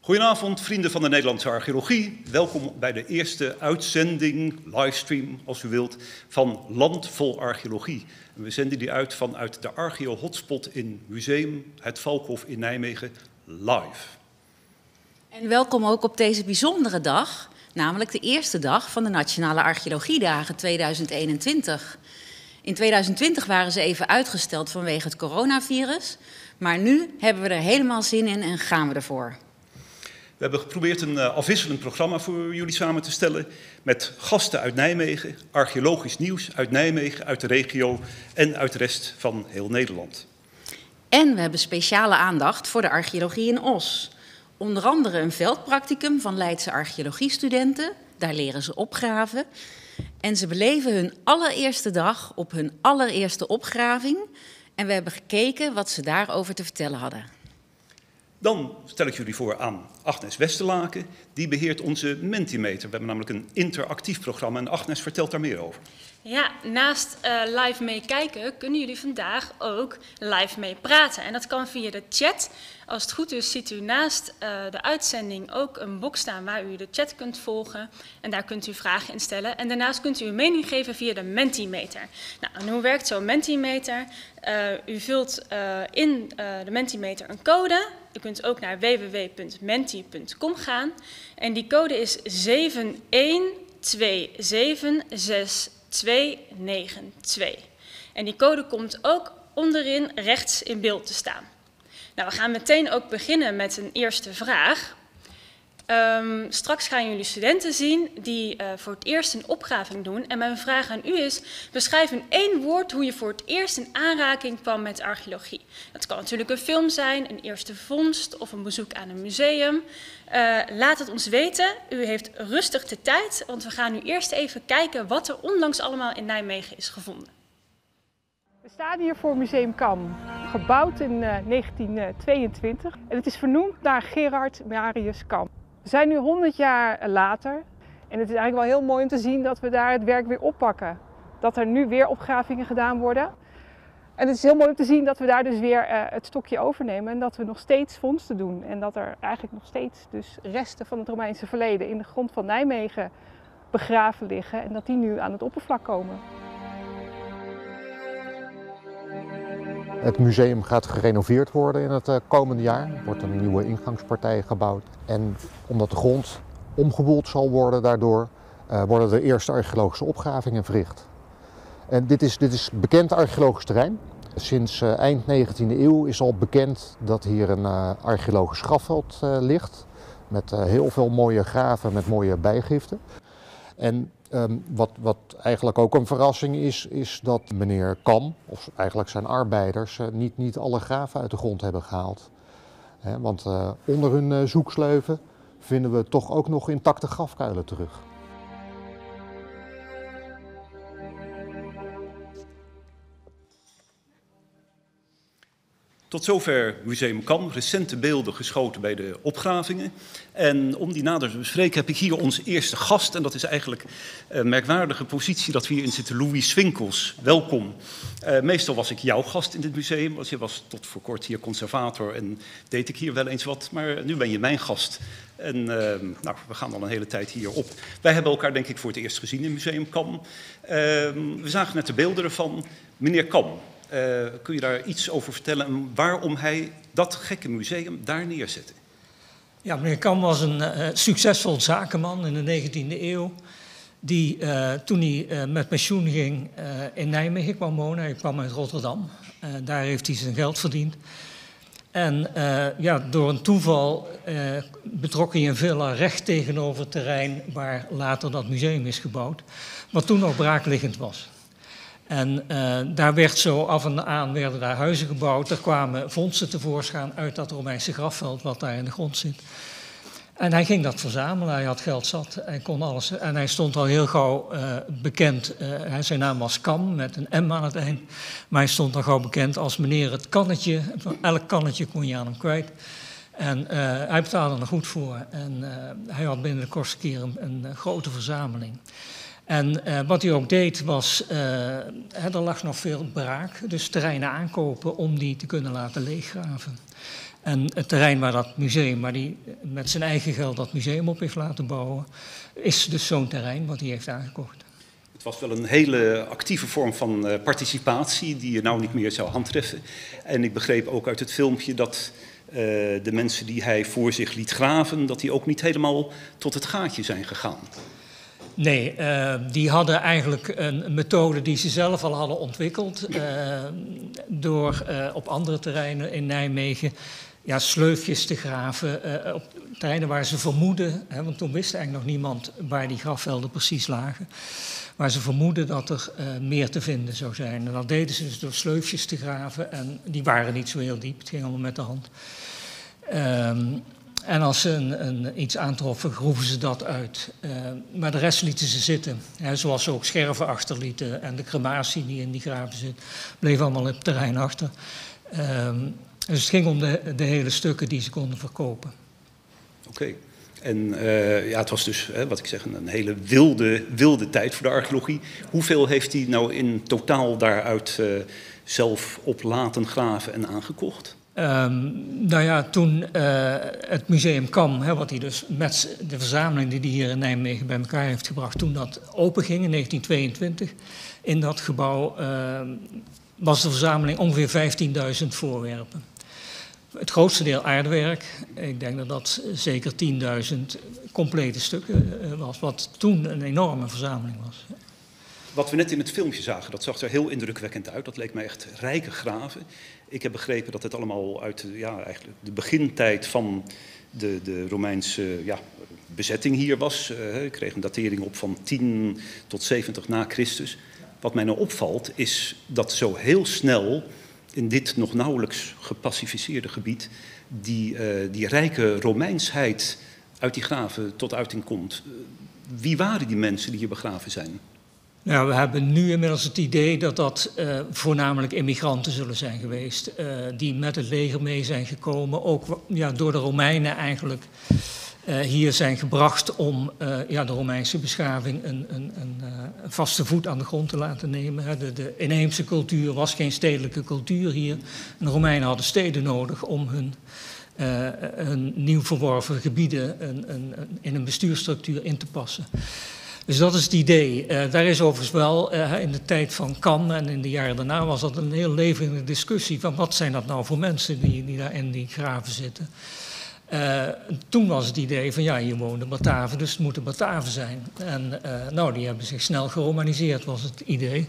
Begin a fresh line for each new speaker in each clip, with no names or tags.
Goedenavond, vrienden van de Nederlandse archeologie. Welkom bij de eerste uitzending, livestream als u wilt, van Land vol Archeologie. En we zenden die uit vanuit de Archeo-hotspot in Museum Het Valkhof in Nijmegen, live.
En welkom ook op deze bijzondere dag, namelijk de eerste dag van de Nationale Archeologiedagen 2021. In 2020 waren ze even uitgesteld vanwege het coronavirus, maar nu hebben we er helemaal zin in en gaan we ervoor.
We hebben geprobeerd een afwisselend programma voor jullie samen te stellen met gasten uit Nijmegen, archeologisch nieuws uit Nijmegen, uit de regio en uit de rest van heel Nederland.
En we hebben speciale aandacht voor de archeologie in Os. Onder andere een veldpracticum van Leidse archeologiestudenten, daar leren ze opgraven. En ze beleven hun allereerste dag op hun allereerste opgraving en we hebben gekeken wat ze daarover te vertellen hadden.
Dan stel ik jullie voor aan Agnes Westerlaken. Die beheert onze Mentimeter. We hebben namelijk een interactief programma en Agnes vertelt daar meer over.
Ja, naast live meekijken kunnen jullie vandaag ook live mee praten. En dat kan via de chat. Als het goed is ziet u naast de uitzending ook een box staan waar u de chat kunt volgen. En daar kunt u vragen in stellen. En daarnaast kunt u uw mening geven via de Mentimeter. Nou, en hoe werkt zo'n Mentimeter? U vult in de Mentimeter een code. U kunt ook naar www.menti.com gaan. En die code is 712769292. En die code komt ook onderin rechts in beeld te staan. Nou, we gaan meteen ook beginnen met een eerste vraag. Straks gaan jullie studenten zien die voor het eerst een opgraving doen. En mijn vraag aan u is, beschrijf in 1 woord hoe je voor het eerst in aanraking kwam met archeologie. Dat kan natuurlijk een film zijn, een eerste vondst of een bezoek aan een museum. Laat het ons weten. U heeft rustig de tijd, want we gaan nu eerst even kijken wat er onlangs allemaal in Nijmegen is gevonden.
We staan hier voor Museum Kam, gebouwd in 1922. En het is vernoemd naar Gerard Marius Kam. We zijn nu 100 jaar later en het is eigenlijk wel heel mooi om te zien dat we daar het werk weer oppakken. Dat er nu weer opgravingen gedaan worden. En het is heel mooi om te zien dat we daar dus weer het stokje overnemen en dat we nog steeds vondsten doen. En dat er eigenlijk nog steeds dus resten van het Romeinse verleden in de grond van Nijmegen begraven liggen en dat die nu aan het oppervlak komen.
Het museum gaat gerenoveerd worden in het komende jaar. Er wordt een nieuwe ingangspartij gebouwd. En omdat de grond omgewoeld zal worden daardoor, worden er eerste archeologische opgravingen verricht. En dit is bekend archeologisch terrein. Sinds eind 19e eeuw is al bekend dat hier een archeologisch grafveld ligt. Met heel veel mooie graven met mooie bijgiften. En wat eigenlijk ook een verrassing is dat meneer Kam, of eigenlijk zijn arbeiders, niet alle graven uit de grond hebben gehaald. Want onder hun zoeksleuven vinden we toch ook nog intacte grafkuilen terug.
Tot zover Museum Kam, recente beelden geschoten bij de opgravingen. En om die nader te bespreken heb ik hier onze eerste gast. En dat is eigenlijk een merkwaardige positie dat we hierin zitten, Louis Swinkels. Welkom. Meestal was ik jouw gast in dit museum, want je was tot voor kort hier conservator en deed ik hier wel eens wat. Maar nu ben je mijn gast. En we gaan al een hele tijd hier op. Wij hebben elkaar denk ik voor het eerst gezien in Museum Kam. We zagen net de beelden ervan. Meneer Kam. Kun je daar iets over vertellen en waarom hij dat gekke museum daar neerzette?
Ja, meneer Kam was een succesvol zakenman in de 19e eeuw. Die toen hij met pensioen ging in Nijmegen kwam wonen. Hij kwam uit Rotterdam. Daar heeft hij zijn geld verdiend. En door een toeval betrok hij een villa recht tegenover het terrein waar later dat museum is gebouwd. Wat toen nog braakliggend was. En daar werd zo af en aan werden daar huizen gebouwd. Er kwamen vondsten tevoorschijn uit dat Romeinse grafveld wat daar in de grond zit. En hij ging dat verzamelen, hij had geld zat, hij kon alles. En hij stond al heel gauw bekend, zijn naam was Kam met een M aan het eind. Maar hij stond al gauw bekend als meneer het kannetje. Elk kannetje kon je aan hem kwijt. En hij betaalde er goed voor. En hij had binnen de kortste keer een grote verzameling. En wat hij ook deed was, er lag nog veel braak, dus terreinen aankopen om die te kunnen laten leeggraven. En het terrein waar dat museum, waar hij met zijn eigen geld dat museum op heeft laten bouwen, is dus zo'n terrein wat hij heeft aangekocht.
Het was wel een hele actieve vorm van participatie die je nou niet meer zou handtreffen. En ik begreep ook uit het filmpje dat de mensen die hij voor zich liet graven, dat die ook niet helemaal tot het gaatje zijn gegaan.
Nee, die hadden eigenlijk een methode die ze zelf al hadden ontwikkeld door op andere terreinen in Nijmegen sleufjes te graven op terreinen waar ze vermoeden, want toen wist eigenlijk nog niemand waar die grafvelden precies lagen, waar ze vermoeden dat er meer te vinden zou zijn. En dat deden ze dus door sleufjes te graven en die waren niet zo heel diep, het ging allemaal met de hand. En als ze iets aantroffen, groeven ze dat uit. Maar de rest lieten ze zitten. Zoals ze ook scherven achterlieten en de crematie die in die graven zit, bleef allemaal op het terrein achter. Dus het ging om de hele stukken die ze konden verkopen.
Oké. En het was dus, wat ik zeg, een hele wilde tijd voor de archeologie. Hoeveel heeft hij nou in totaal daaruit zelf op laten graven en aangekocht?
Toen het Museum Kam, wat hij dus met de verzameling die hij hier in Nijmegen bij elkaar heeft gebracht, toen dat openging in 1922, in dat gebouw was de verzameling ongeveer 15.000 voorwerpen. Het grootste deel aardewerk, ik denk dat dat zeker 10.000 complete stukken was, wat toen een enorme verzameling was.
Wat we net in het filmpje zagen, dat zag er heel indrukwekkend uit. Dat leek mij echt rijke graven. Ik heb begrepen dat het allemaal uit eigenlijk de begintijd van de Romeinse bezetting hier was. Ik kreeg een datering op van 10 tot 70 na Christus. Wat mij nou opvalt is dat zo heel snel in dit nog nauwelijks gepacificeerde gebied die rijke Romeinsheid uit die graven tot uiting komt. Wie waren die mensen die hier begraven zijn?
Nou, we hebben nu inmiddels het idee dat dat voornamelijk immigranten zullen zijn geweest. Die met het leger mee zijn gekomen, ook door de Romeinen eigenlijk hier zijn gebracht om de Romeinse beschaving een vaste voet aan de grond te laten nemen. De inheemse cultuur was geen stedelijke cultuur hier. En de Romeinen hadden steden nodig om hun nieuw verworven gebieden in een bestuursstructuur in te passen. Dus dat is het idee. Daar is overigens wel in de tijd van Kam en in de jaren daarna was dat een heel levendige discussie van wat zijn dat nou voor mensen die daar in die graven zitten. Toen was het idee van hier wonen Bataven, dus het moeten Bataven zijn. En die hebben zich snel geromaniseerd, was het idee.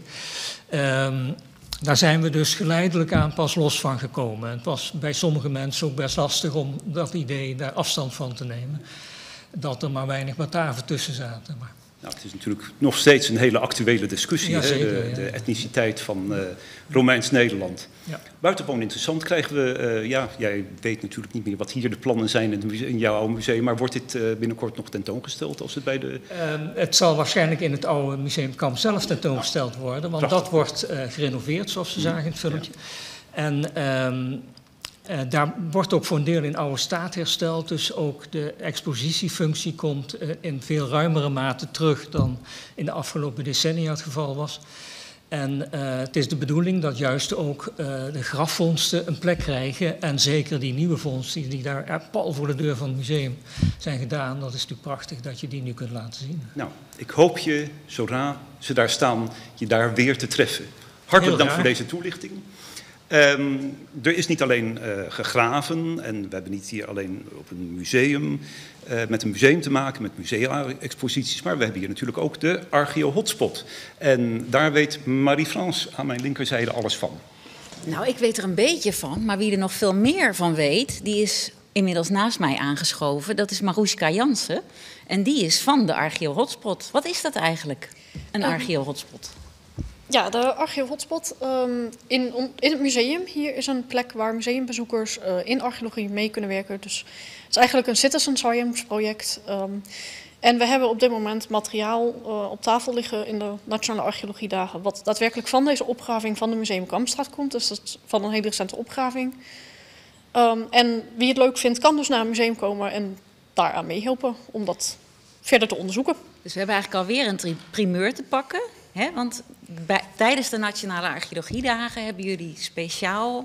Daar zijn we dus geleidelijk aan pas los van gekomen. Het was bij sommige mensen ook best lastig om dat idee daar afstand van te nemen. Dat er maar weinig Bataven tussen zaten. Maar
nou, het is natuurlijk nog steeds een hele actuele discussie,
ja, zeker,
de etniciteit van Romeins-Nederland.
Ja.
Buitengewoon interessant krijgen we, jij weet natuurlijk niet meer wat hier de plannen zijn in jouw oude museum, maar wordt dit binnenkort nog tentoongesteld als het bij de...
Het zal waarschijnlijk in het oude Museum Kam zelf tentoongesteld worden, want
prachtig.
Dat wordt gerenoveerd, zoals we zagen in het filmpje. Ja. En daar wordt ook voor een deel in oude staat hersteld, dus ook de expositiefunctie komt in veel ruimere mate terug dan in de afgelopen decennia het geval was. En het is de bedoeling dat juist ook de grafvondsten een plek krijgen en zeker die nieuwe vondsten die daar pal voor de deur van het museum zijn gedaan, dat is natuurlijk prachtig dat je die nu kunt laten zien.
Nou, ik hoop je, zodra ze daar staan, je daar weer te treffen. Hartelijk dank voor deze toelichting. Er is niet alleen gegraven en we hebben niet hier alleen op een museum met een museum te maken, met musea-exposities, maar we hebben hier natuurlijk ook de Archeo-hotspot. En daar weet Marie-France aan mijn linkerzijde alles van.
Nou, ik weet er een beetje van, maar wie er nog veel meer van weet, die is inmiddels naast mij aangeschoven. Dat is Maruska Jansen en die is van de Archeo-hotspot. Wat is dat eigenlijk, een Archeo-hotspot?
Ja, de Archeo-hotspot in het museum. Hier is een plek waar museumbezoekers in archeologie mee kunnen werken. Dus het is eigenlijk een citizen science project. En we hebben op dit moment materiaal op tafel liggen in de Nationale Archeologiedagen, wat daadwerkelijk van deze opgraving van de Museum Kamstraat komt. Dus dat is van een hele recente opgraving. En wie het leuk vindt, kan dus naar het museum komen en daaraan meehelpen om dat verder te onderzoeken.
Dus we hebben eigenlijk alweer een primeur te pakken. Want tijdens de Nationale Archeologiedagen hebben jullie speciaal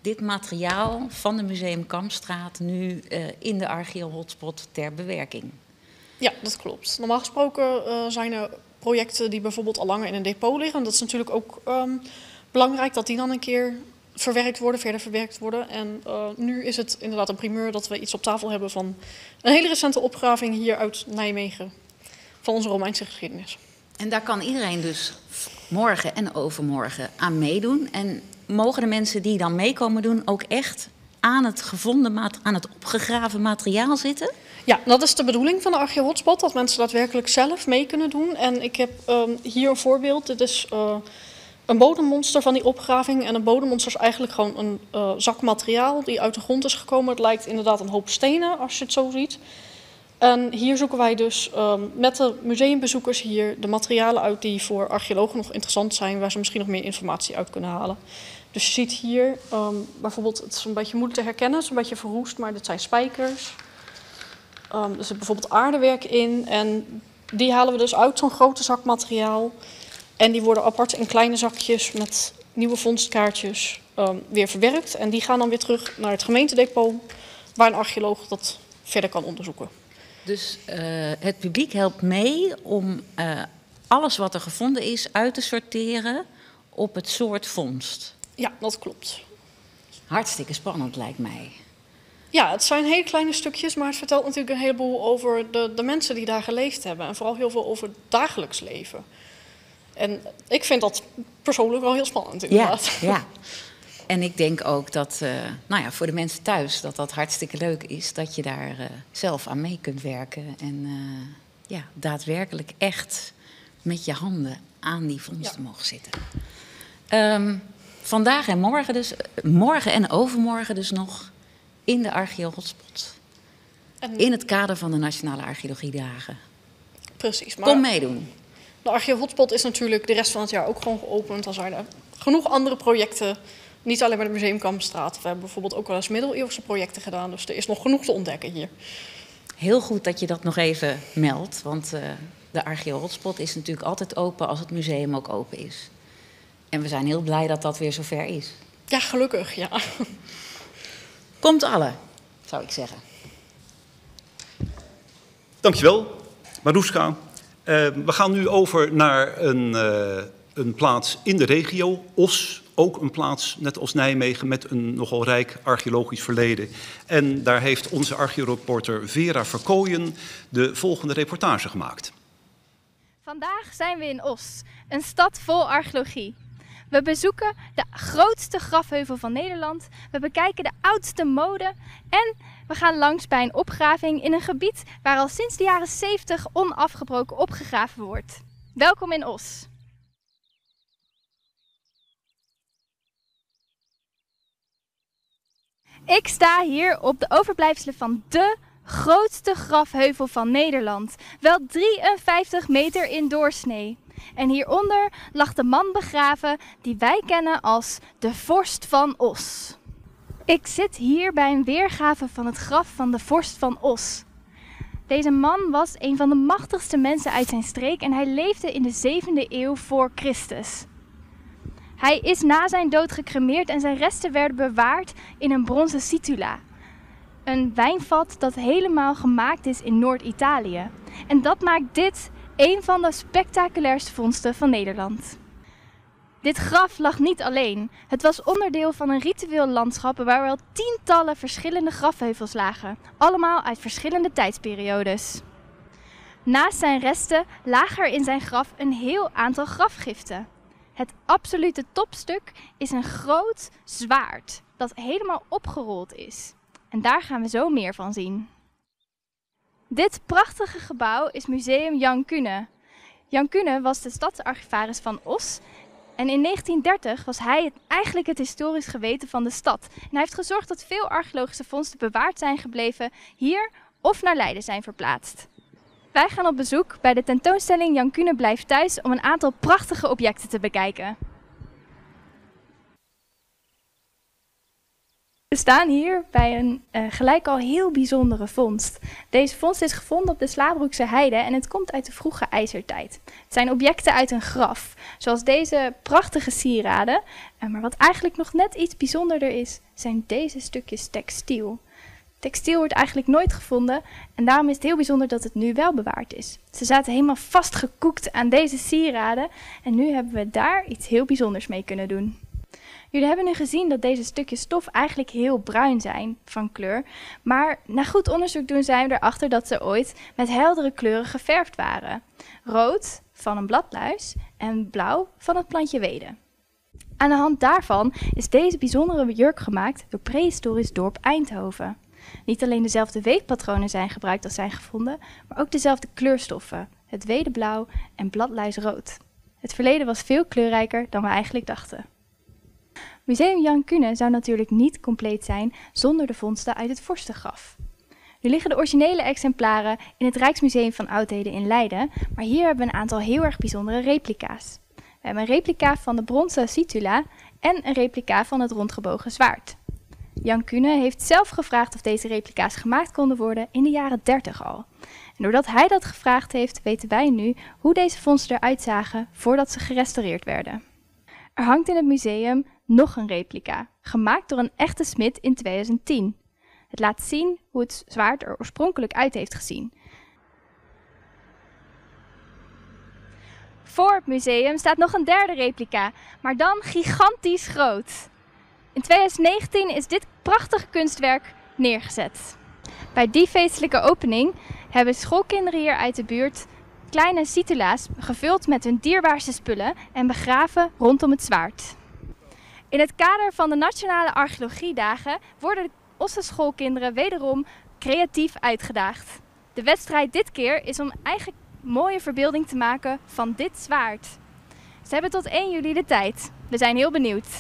dit materiaal van de Museum Kamstraat nu in de archeo-hotspot ter bewerking?
Ja, dat klopt. Normaal gesproken zijn er projecten die bijvoorbeeld al langer in een depot liggen. Dat is natuurlijk ook belangrijk dat die dan een keer verder verwerkt worden. En nu is het inderdaad een primeur dat we iets op tafel hebben van een hele recente opgraving hier uit Nijmegen van onze Romeinse geschiedenis.
En daar kan iedereen dus morgen en overmorgen aan meedoen. En mogen de mensen die dan meekomen doen ook echt aan het opgegraven materiaal zitten?
Ja, dat is de bedoeling van de archeo-hotspot, dat mensen daadwerkelijk zelf mee kunnen doen. En ik heb hier een voorbeeld. Dit is een bodemmonster van die opgraving. En een bodemmonster is eigenlijk gewoon een zak materiaal die uit de grond is gekomen. Het lijkt inderdaad een hoop stenen, als je het zo ziet. En hier zoeken wij dus met de museumbezoekers hier de materialen uit die voor archeologen nog interessant zijn, waar ze misschien nog meer informatie uit kunnen halen. Dus je ziet hier bijvoorbeeld, het is een beetje moeilijk te herkennen, het is een beetje verroest, maar dit zijn spijkers. Er zit bijvoorbeeld aardewerk in en die halen we dus uit zo'n grote zak materiaal. En die worden apart in kleine zakjes met nieuwe vondstkaartjes weer verwerkt. En die gaan dan weer terug naar het gemeentedepot, waar een archeoloog dat verder kan onderzoeken.
Dus het publiek helpt mee om alles wat er gevonden is uit te sorteren op het soort vondst.
Ja, dat klopt.
Hartstikke spannend lijkt mij.
Ja, het zijn hele kleine stukjes, maar het vertelt natuurlijk een heleboel over de mensen die daar geleefd hebben. En vooral heel veel over het dagelijks leven. En ik vind dat persoonlijk wel heel spannend inderdaad.
Ja. En ik denk ook dat voor de mensen thuis dat hartstikke leuk is. Dat je daar zelf aan mee kunt werken. En daadwerkelijk echt met je handen aan die vondsten mogen zitten. Vandaag en morgen dus, morgen en overmorgen dus nog in de archeo-hotspot. In het kader van de Nationale Archeologiedagen.
Precies. Maar
kom meedoen.
De archeo-hotspot is natuurlijk de rest van het jaar ook gewoon geopend. Dan zijn er genoeg andere projecten. Niet alleen bij de Museum Kamstraat. We hebben bijvoorbeeld ook wel eens middeleeuwse projecten gedaan. Dus er is nog genoeg te ontdekken hier.
Heel goed dat je dat nog even meldt. Want de archeo-hotspot is natuurlijk altijd open als het museum ook open is. En we zijn heel blij dat dat weer zover is.
Ja, gelukkig, ja.
Komt alle, zou ik zeggen.
Dankjewel, Maruska. We gaan nu over naar een plaats in de regio, Oss. Ook een plaats, net als Nijmegen, met een nogal rijk archeologisch verleden. En daar heeft onze archeoreporter Vera Verkooyen de volgende reportage gemaakt.
Vandaag zijn we in Oss, een stad vol archeologie. We bezoeken de grootste grafheuvel van Nederland, we bekijken de oudste mode en we gaan langs bij een opgraving in een gebied waar al sinds de jaren 70 onafgebroken opgegraven wordt. Welkom in Oss. Ik sta hier op de overblijfselen van de grootste grafheuvel van Nederland, wel 53 meter in doorsnee. En hieronder lag de man begraven die wij kennen als de vorst van Oss. Ik zit hier bij een weergave van het graf van de vorst van Oss. Deze man was een van de machtigste mensen uit zijn streek en hij leefde in de 7e eeuw voor Christus. Hij is na zijn dood gecremeerd en zijn resten werden bewaard in een bronzen situla. Een wijnvat dat helemaal gemaakt is in Noord-Italië. En dat maakt dit een van de spectaculairste vondsten van Nederland. Dit graf lag niet alleen. Het was onderdeel van een ritueel landschap waar wel tientallen verschillende grafheuvels lagen. Allemaal uit verschillende tijdsperiodes. Naast zijn resten lagen er in zijn graf een heel aantal grafgiften. Het absolute topstuk is een groot zwaard dat helemaal opgerold is. En daar gaan we zo meer van zien. Dit prachtige gebouw is Museum Jan Kuhne. Jan Kuhne was de stadsarchivaris van Oss. En in 1930 was hij eigenlijk het historisch geweten van de stad. En hij heeft gezorgd dat veel archeologische vondsten bewaard zijn gebleven hier of naar Leiden zijn verplaatst. Wij gaan op bezoek bij de tentoonstelling Jan Kuhne blijft thuis om een aantal prachtige objecten te bekijken. We staan hier bij een gelijk al heel bijzondere vondst. Deze vondst is gevonden op de Slaabroekse Heide en het komt uit de vroege ijzertijd. Het zijn objecten uit een graf, zoals deze prachtige sieraden. Maar wat eigenlijk nog net iets bijzonderder is, zijn deze stukjes textiel. Textiel wordt eigenlijk nooit gevonden en daarom is het heel bijzonder dat het nu wel bewaard is. Ze zaten helemaal vastgekoekt aan deze sieraden en nu hebben we daar iets heel bijzonders mee kunnen doen. Jullie hebben nu gezien dat deze stukjes stof eigenlijk heel bruin zijn van kleur, maar na goed onderzoek doen zijn we erachter dat ze ooit met heldere kleuren geverfd waren. Rood van een bladluis en blauw van het plantje wede. Aan de hand daarvan is deze bijzondere jurk gemaakt door prehistorisch dorp Eindhoven. Niet alleen dezelfde weefpatronen zijn gebruikt als zijn gevonden, maar ook dezelfde kleurstoffen, het wedeblauw en bladluisrood. Het verleden was veel kleurrijker dan we eigenlijk dachten. Museum Jan Kuhne zou natuurlijk niet compleet zijn zonder de vondsten uit het vorstengraf. Nu liggen de originele exemplaren in het Rijksmuseum van Oudheden in Leiden, maar hier hebben we een aantal heel erg bijzondere replica's. We hebben een replica van de bronzen situla en een replica van het rondgebogen zwaard. Jan Kuhne heeft zelf gevraagd of deze replica's gemaakt konden worden in de jaren 30 al. En doordat hij dat gevraagd heeft, weten wij nu hoe deze vondsten eruit zagen voordat ze gerestaureerd werden. Er hangt in het museum nog een replica, gemaakt door een echte smid in 2010. Het laat zien hoe het zwaard er oorspronkelijk uit heeft gezien. Voor het museum staat nog een derde replica, maar dan gigantisch groot. In 2019 is dit prachtige kunstwerk neergezet. Bij die feestelijke opening hebben schoolkinderen hier uit de buurt kleine situla's gevuld met hun dierbaarste spullen en begraven rondom het zwaard. In het kader van de Nationale Archeologiedagen worden de Osse schoolkinderen wederom creatief uitgedaagd. De wedstrijd dit keer is om eigen mooie verbeelding te maken van dit zwaard. Ze hebben tot 1 juli de tijd. We zijn heel benieuwd.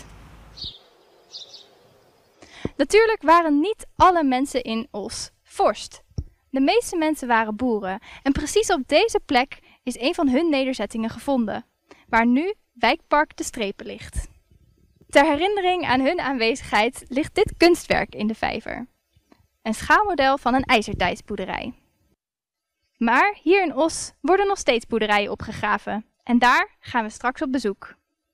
Natuurlijk waren niet alle mensen in Os vorst. De meeste mensen waren boeren en precies op deze plek is een van hun nederzettingen gevonden, waar nu wijkpark De Strepen ligt. Ter herinnering aan hun aanwezigheid ligt dit kunstwerk in de vijver. Een schaalmodel van een ijzertijdsboerderij. Maar hier in Os worden nog steeds boerderijen opgegraven en daar gaan we straks op bezoek.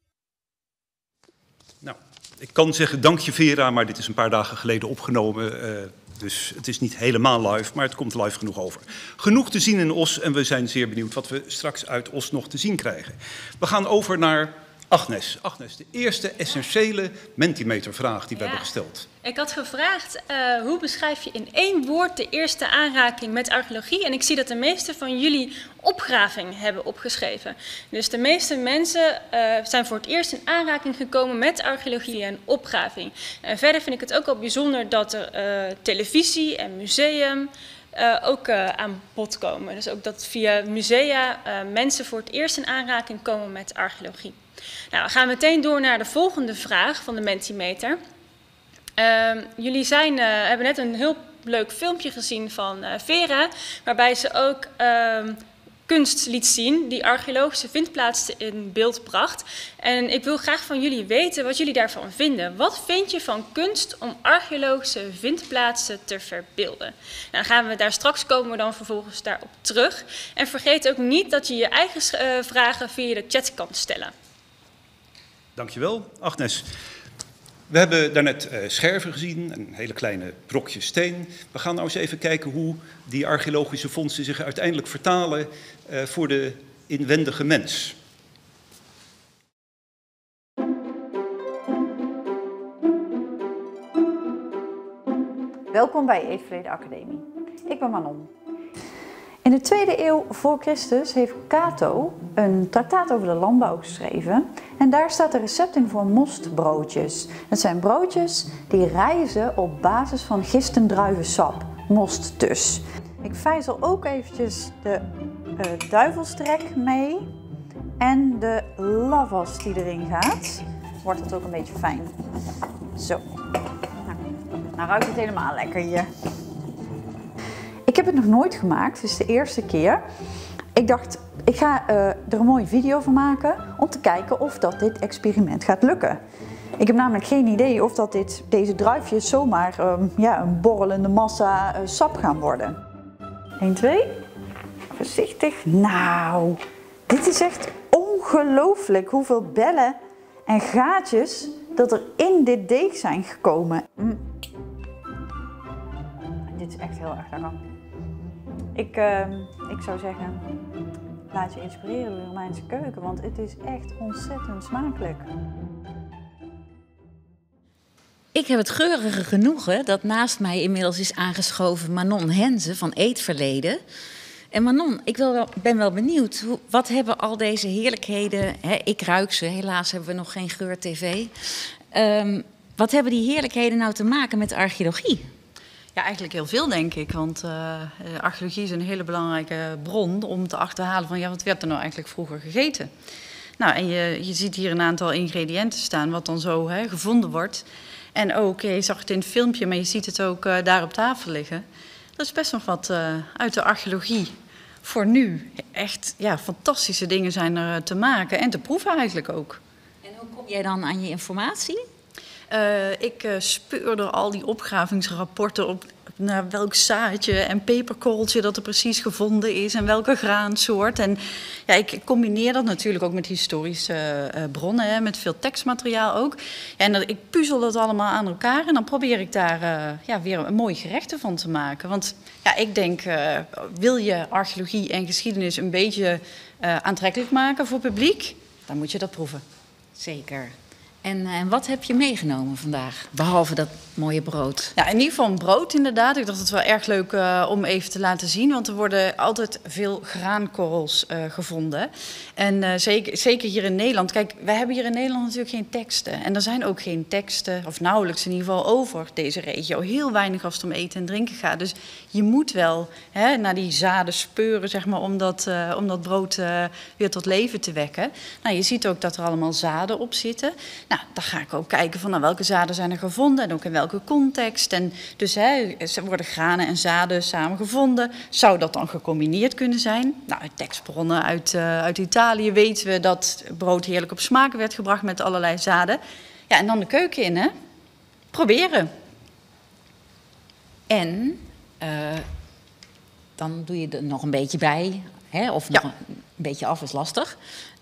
Nou, ik kan zeggen dank je Vera, maar dit is een paar dagen geleden opgenomen. Dus het is niet helemaal live, maar het komt live genoeg over. Genoeg te zien in Os en we zijn zeer benieuwd wat we straks uit Os nog te zien krijgen. We gaan over naar Agnes. Agnes, de eerste essentiële Mentimeter-vraag die we hebben gesteld.
Ik had gevraagd, hoe beschrijf je in 1 woord de eerste aanraking met archeologie? En ik zie dat de meeste van jullie opgraving hebben opgeschreven. Dus de meeste mensen zijn voor het eerst in aanraking gekomen met archeologie en opgraving. En verder vind ik het ook wel bijzonder dat er televisie en museum ook aan bod komen. Dus ook dat via musea mensen voor het eerst in aanraking komen met archeologie. Nou, we gaan meteen door naar de volgende vraag van de Mentimeter. Jullie hebben net een heel leuk filmpje gezien van Vera, waarbij ze ook kunst liet zien die archeologische vindplaatsen in beeld bracht. En ik wil graag van jullie weten wat jullie daarvan vinden. Wat vind je van kunst om archeologische vindplaatsen te verbeelden? Nou, gaan we daar straks komen we dan vervolgens daarop terug. En vergeet ook niet dat je je eigen vragen via de chat kan stellen.
Dankjewel, Agnes. We hebben daarnet scherven gezien, een hele kleine brokje steen. We gaan nou eens even kijken hoe die archeologische vondsten zich uiteindelijk vertalen voor de inwendige mens.
Welkom bij Eetverleden Academie. Ik ben Manon. In de 2e eeuw voor Christus heeft Cato een traktaat over de landbouw geschreven. En daar staat een recept in voor mostbroodjes. Dat zijn broodjes die rijzen op basis van gistendruivensap, most dus. Ik vijzel ook eventjes de duivelstrek mee en de lavas die erin gaat. Wordt het ook een beetje fijn. Zo. Nou ruikt het helemaal lekker hier. Ik heb het nog nooit gemaakt, het is de eerste keer. Ik dacht, ik ga er een mooie video van maken om te kijken of dat dit experiment gaat lukken. Ik heb namelijk geen idee of dat deze druifjes zomaar een borrelende massa sap gaan worden. 1, 2. Voorzichtig. Nou, dit is echt ongelooflijk hoeveel bellen en gaatjes dat er in dit deeg zijn gekomen. Dit is echt heel erg lekker. Ik zou zeggen, laat je inspireren door de Romeinse keuken, want het is echt ontzettend smakelijk.
Ik heb het geurige genoegen dat naast mij inmiddels is aangeschoven Manon Henze van Eetverleden. En Manon, ben wel benieuwd, wat hebben al deze heerlijkheden, ik ruik ze, helaas hebben we nog geen geur-tv. Wat hebben die heerlijkheden nou te maken met de archeologie?
Ja, eigenlijk heel veel, denk ik. Want archeologie is een hele belangrijke bron om te achterhalen van wat werd er nou eigenlijk vroeger gegeten. Nou, en je ziet hier een aantal ingrediënten staan wat dan zo gevonden wordt. En ook, je zag het in het filmpje, maar je ziet het ook daar op tafel liggen. Dat is best nog wat uit de archeologie voor nu. Echt, fantastische dingen zijn er te maken en te proeven eigenlijk ook.
En hoe kom jij dan aan je informatie?
Ik speurde al die opgravingsrapporten op naar welk zaadje en peperkooltje dat er precies gevonden is en welke graansoort. En ik combineer dat natuurlijk ook met historische bronnen, met veel tekstmateriaal ook. En ik puzzel dat allemaal aan elkaar en dan probeer ik daar weer een mooi gerechten van te maken. Want ik denk, wil je archeologie en geschiedenis een beetje aantrekkelijk maken voor publiek, dan moet je dat proeven.
Zeker. En wat heb je meegenomen vandaag, behalve dat mooie brood?
Ja, in ieder geval een brood inderdaad. Ik dacht het wel erg leuk om even te laten zien, want er worden altijd veel graankorrels gevonden. En zeker hier in Nederland. Kijk, wij hebben hier in Nederland natuurlijk geen teksten. En er zijn ook geen teksten, of nauwelijks in ieder geval, over deze regio. Heel weinig als het om eten en drinken gaat. Dus je moet wel naar die zaden speuren, zeg maar, om dat brood weer tot leven te wekken. Nou, je ziet ook dat er allemaal zaden op zitten. Nou, dan ga ik ook kijken van welke zaden zijn er gevonden en ook in welke context. En dus er worden granen en zaden samen gevonden. Zou dat dan gecombineerd kunnen zijn? Nou, uit tekstbronnen uit Italië weten we dat brood heerlijk op smaak werd gebracht met allerlei zaden. Ja, en dan de keuken in, proberen.
En dan doe je er nog een beetje bij, of nog een beetje af is lastig.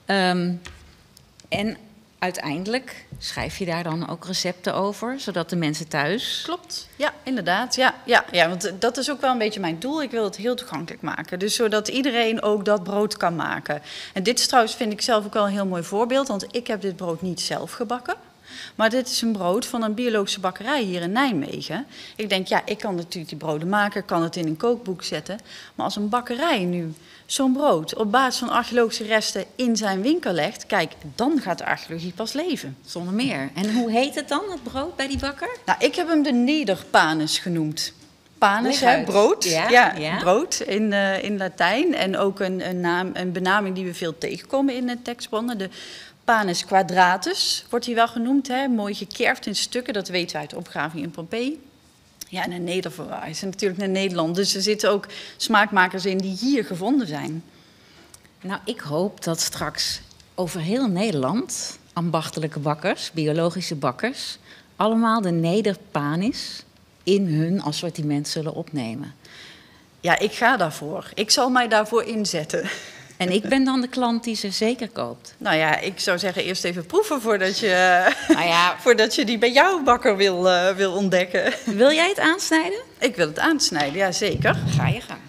En uiteindelijk schrijf je daar dan ook recepten over, zodat de mensen thuis...
Klopt, ja, inderdaad. Ja, want dat is ook wel een beetje mijn doel. Ik wil het heel toegankelijk maken. Dus zodat iedereen ook dat brood kan maken. En dit is trouwens, vind ik zelf ook wel een heel mooi voorbeeld, want ik heb dit brood niet zelf gebakken. Maar dit is een brood van een biologische bakkerij hier in Nijmegen. Ik denk, ik kan natuurlijk die broden maken, kan het in een kookboek zetten. Maar als een bakkerij nu zo'n brood op basis van archeologische resten in zijn winkel legt, kijk, dan gaat de archeologie pas leven.
Zonder meer. En hoe heet het dan, het brood bij die bakker?
Nou, ik heb hem de nederpanus genoemd. Panus, brood. Ja, brood in Latijn. En ook een benaming die we veel tegenkomen in de tekstbronnen. De Panus quadratus wordt hij wel genoemd. Mooi gekerfd in stukken, dat weten we uit de opgraving in Pompeii. Ja, en een nederverwijs natuurlijk naar Nederland. Dus er zitten ook smaakmakers in die hier gevonden zijn.
Nou, ik hoop dat straks over heel Nederland ambachtelijke bakkers, biologische bakkers, allemaal de nederpanis in hun assortiment zullen opnemen.
Ja, ik ga daarvoor. Ik zal mij daarvoor inzetten.
En ik ben dan de klant die ze zeker koopt.
Nou ja, ik zou zeggen eerst even proeven voordat je die bij jouw bakker wil ontdekken.
Wil jij het aansnijden?
Ik wil het aansnijden, ja zeker.
Ga je gang.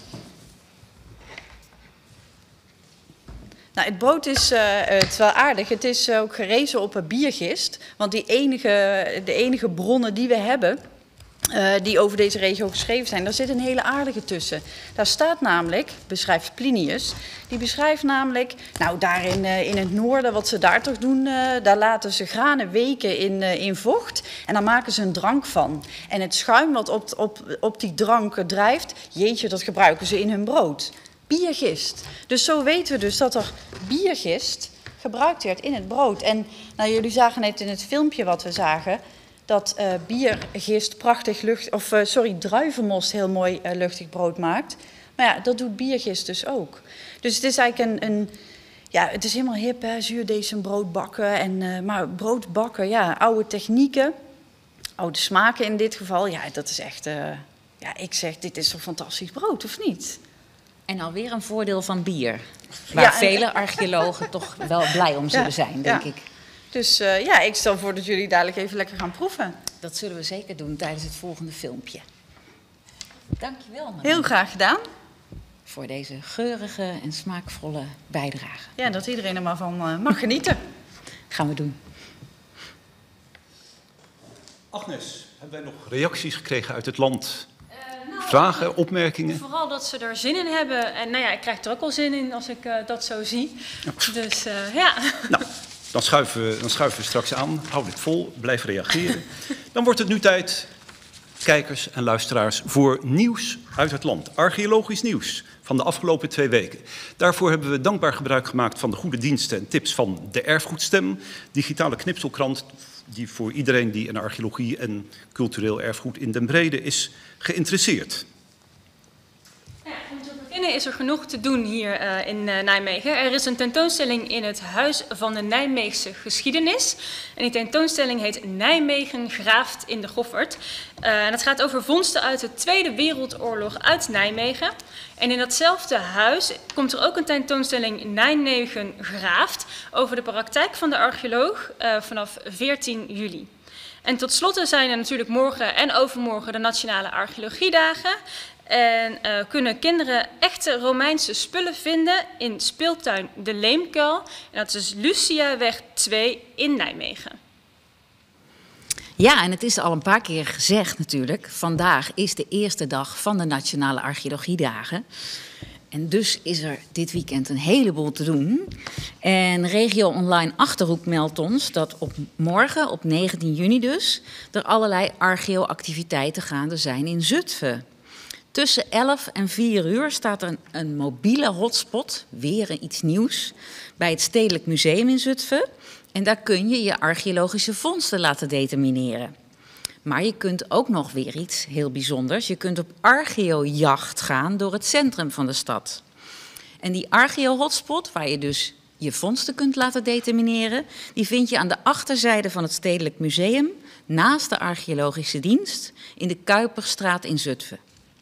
Nou, het brood is het is wel aardig. Het is ook gerezen op een biergist. Want de enige bronnen die we hebben, die over deze regio geschreven zijn, daar zit een hele aardige tussen. Daar staat namelijk, beschrijft Plinius, die beschrijft namelijk, nou daar in het noorden, wat ze daar toch doen, daar laten ze granen weken in vocht en dan maken ze een drank van. En het schuim wat op die drank drijft, jeetje, dat gebruiken ze in hun brood. Biergist. Dus zo weten we dus dat er biergist gebruikt werd in het brood. En nou, jullie zagen net in het filmpje wat we zagen, dat biergist druivenmost heel mooi luchtig brood maakt. Maar ja, dat doet biergist dus ook. Dus het is eigenlijk ja, het is helemaal hip, hè, zuurdesembrood bakken. Maar brood bakken, ja, oude technieken, oude smaken in dit geval. Ja, dat is echt, ja, ik zeg, dit is toch fantastisch brood, of niet?
En alweer een voordeel van bier. Waar vele archeologen toch wel blij om zullen zijn, denk ik.
Dus ja, ik stel voor dat jullie dadelijk even lekker gaan proeven.
Dat zullen we zeker doen tijdens het volgende filmpje. Dankjewel, Manon.
Heel graag gedaan.
Voor deze geurige en smaakvolle bijdrage.
Ja, dat iedereen er maar van mag genieten.
Gaan we doen.
Agnes, hebben wij nog reacties gekregen uit het land? Vragen, opmerkingen?
Vooral dat ze er zin in hebben. En nou ja, ik krijg er ook wel zin in als ik dat zo zie. Dus ja.
Nou, dan schuiven we straks aan. Hou dit vol, blijf reageren. Dan wordt het nu tijd, kijkers en luisteraars, voor nieuws uit het land. Archeologisch nieuws van de afgelopen 2 weken. Daarvoor hebben we dankbaar gebruik gemaakt van de goede diensten en tips van de Erfgoedstem, digitale knipselkrant die voor iedereen die in archeologie en cultureel erfgoed in den brede is geïnteresseerd.
Ja, om te beginnen is er genoeg te doen hier in Nijmegen. Er is een tentoonstelling in het Huis van de Nijmeegse Geschiedenis. En die tentoonstelling heet Nijmegen graaft in de Goffert. En het gaat over vondsten uit de Tweede Wereldoorlog uit Nijmegen. En in datzelfde huis komt er ook een tentoonstelling Nijmegen graaft over de praktijk van de archeoloog vanaf 14 juli. En tot slot zijn er natuurlijk morgen en overmorgen de Nationale Archeologiedagen. En kunnen kinderen echte Romeinse spullen vinden in speeltuin De Leemkuil. En dat is Luciaweg 2 in Nijmegen.
Ja, en het is al een paar keer gezegd natuurlijk. Vandaag is de eerste dag van de Nationale Archeologiedagen. En dus is er dit weekend een heleboel te doen. En Regio Online Achterhoek meldt ons dat op morgen, op 19 juni dus, er allerlei archeo-activiteiten gaande zijn in Zutphen. Tussen 11 en 4 uur staat er een mobiele hotspot, weer iets nieuws, bij het Stedelijk Museum in Zutphen. En daar kun je je archeologische vondsten laten determineren. Maar je kunt ook nog weer iets heel bijzonders. Je kunt op archeojacht gaan door het centrum van de stad. En die archeo-hotspot, waar je dus je vondsten kunt laten determineren, die vind je aan de achterzijde van het Stedelijk Museum, naast de archeologische dienst, in de Kuiperstraat in Zutphen.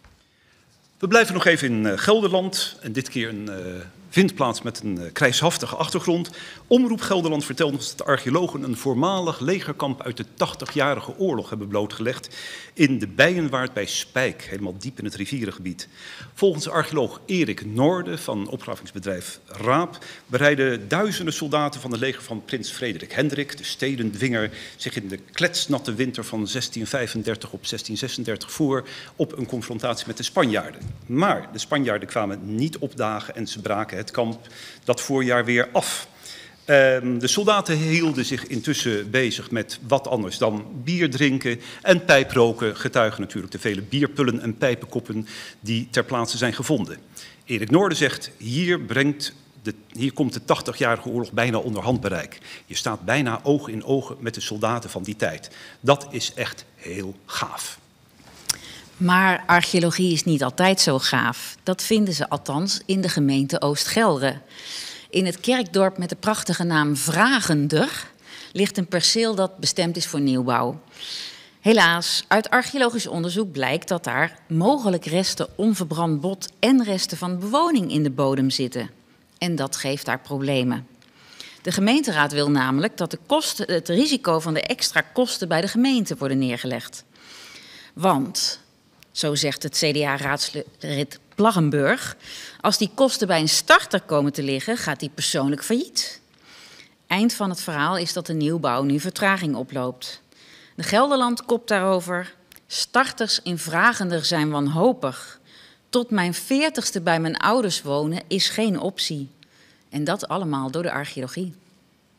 We blijven nog even in Gelderland en dit keer een vindplaats met een krijgshaftige achtergrond. Omroep Gelderland vertelt ons dat de archeologen een voormalig legerkamp uit de 80-jarige oorlog hebben blootgelegd in de Bijenwaard bij Spijk, helemaal diep in het rivierengebied. Volgens archeoloog Erik Noorde van opgravingsbedrijf Raap bereiden duizenden soldaten van het leger van prins Frederik Hendrik, de stedendwinger, zich in de kletsnatte winter van 1635 op 1636 voor op een confrontatie met de Spanjaarden. Maar de Spanjaarden kwamen niet opdagen en ze braken het kamp dat voorjaar weer af. De soldaten hielden zich intussen bezig met wat anders dan bier drinken en pijproken, getuigen natuurlijk de vele bierpullen en pijpenkoppen die ter plaatse zijn gevonden. Erik Noorde zegt, hier komt de 80-jarige oorlog bijna onder handbereik. Je staat bijna oog in oog met de soldaten van die tijd. Dat is echt heel gaaf.
Maar archeologie is niet altijd zo gaaf. Dat vinden ze althans in de gemeente Oost-Gelre. In het kerkdorp met de prachtige naam Vragender ligt een perceel dat bestemd is voor nieuwbouw. Helaas, uit archeologisch onderzoek blijkt dat daar mogelijk resten onverbrand bot en resten van bewoning in de bodem zitten. En dat geeft daar problemen. De gemeenteraad wil namelijk dat het risico van de extra kosten bij de gemeente worden neergelegd. Want, zo zegt het CDA-raadslid Plaggenburg, als die kosten bij een starter komen te liggen, gaat die persoonlijk failliet. Eind van het verhaal is dat de nieuwbouw nu vertraging oploopt. De Gelderland kopt daarover: starters in Vragender zijn wanhopig. Tot mijn 40ste bij mijn ouders wonen is geen optie. En dat allemaal door de archeologie.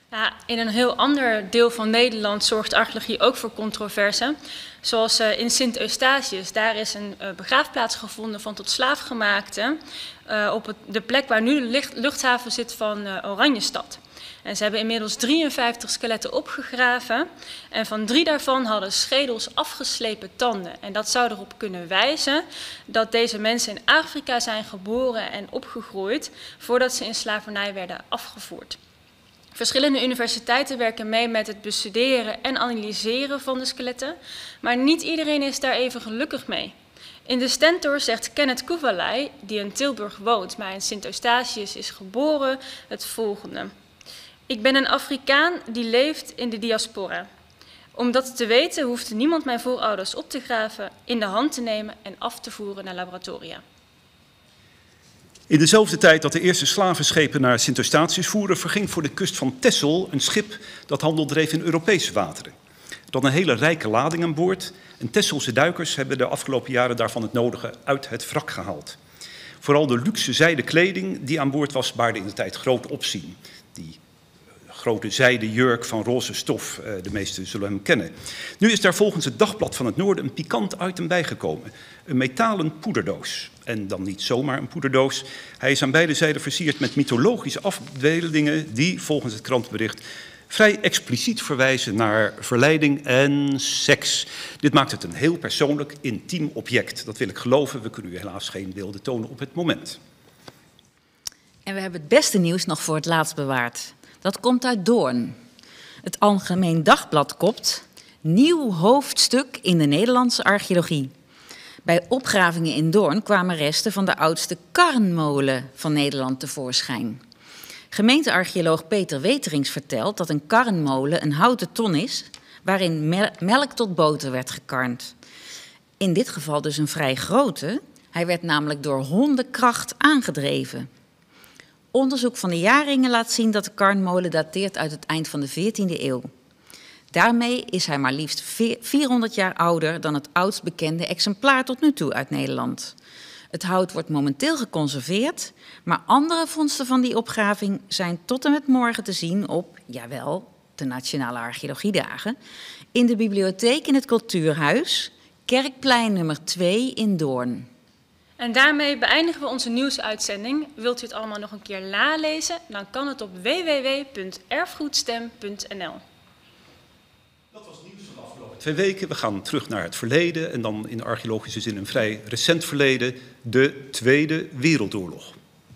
Ja, in een heel ander deel van Nederland zorgt archeologie ook voor controverse. Zoals in Sint-Eustatius, daar is een begraafplaats gevonden van tot slaafgemaakten op de plek waar nu de luchthaven zit van Oranjestad. En ze hebben inmiddels 53 skeletten opgegraven en van 3 daarvan hadden schedels afgeslepen tanden. En dat zou erop kunnen wijzen dat deze mensen in Afrika zijn geboren en opgegroeid voordat ze in slavernij werden afgevoerd. Verschillende universiteiten werken mee met het bestuderen en analyseren van de skeletten, maar niet iedereen is daar even gelukkig mee. In de Stentor zegt Kenneth Kuvalai, die in Tilburg woont, maar in Sint-Eustatius is geboren, het volgende. Ik ben een Afrikaan die leeft in de diaspora. Om dat te weten hoeft niemand mijn voorouders op te graven, in de hand te nemen en af te voeren naar laboratoria.
In dezelfde tijd dat de eerste slavenschepen naar Sint-Eustatius voeren, verging voor de kust van Texel een schip dat handel dreef in Europese wateren. Het had een hele rijke lading aan boord en Tesselse duikers hebben de afgelopen jaren daarvan het nodige uit het wrak gehaald. Vooral de luxe zijden kleding die aan boord was, baarde in de tijd groot opzien. Die grote zijden jurk van roze stof, de meesten zullen hem kennen. Nu is daar volgens het Dagblad van het Noorden een pikant item bijgekomen. Een metalen poederdoos. En dan niet zomaar een poederdoos. Hij is aan beide zijden versierd met mythologische afbeeldingen die, volgens het krantenbericht, vrij expliciet verwijzen naar verleiding en seks. Dit maakt het een heel persoonlijk, intiem object. Dat wil ik geloven. We kunnen u helaas geen beelden tonen op het moment.
En we hebben het beste nieuws nog voor het laatst bewaard. Dat komt uit Doorn. Het Algemeen Dagblad kopt: nieuw hoofdstuk in de Nederlandse archeologie. Bij opgravingen in Doorn kwamen resten van de oudste karrenmolen van Nederland tevoorschijn. Gemeentearcheoloog Peter Weterings vertelt dat een karrenmolen een houten ton is waarin melk tot boter werd gekarnd. In dit geval dus een vrij grote. Hij werd namelijk door hondenkracht aangedreven. Onderzoek van de jaarringen laat zien dat de karnmolen dateert uit het eind van de 14e eeuw. Daarmee is hij maar liefst 400 jaar ouder dan het oudst bekende exemplaar tot nu toe uit Nederland. Het hout wordt momenteel geconserveerd, maar andere vondsten van die opgraving zijn tot en met morgen te zien op, jawel, de Nationale Archeologiedagen, in de bibliotheek in het Cultuurhuis, Kerkplein nummer 2 in Doorn.
En daarmee beëindigen we onze nieuwsuitzending. Wilt u het allemaal nog een keer nalezen? Dan kan het op www.erfgoedstem.nl.
Dat was nieuws van de afgelopen 2 weken. We gaan terug naar het verleden en dan in de archeologische zin een vrij recent verleden, de Tweede Wereldoorlog.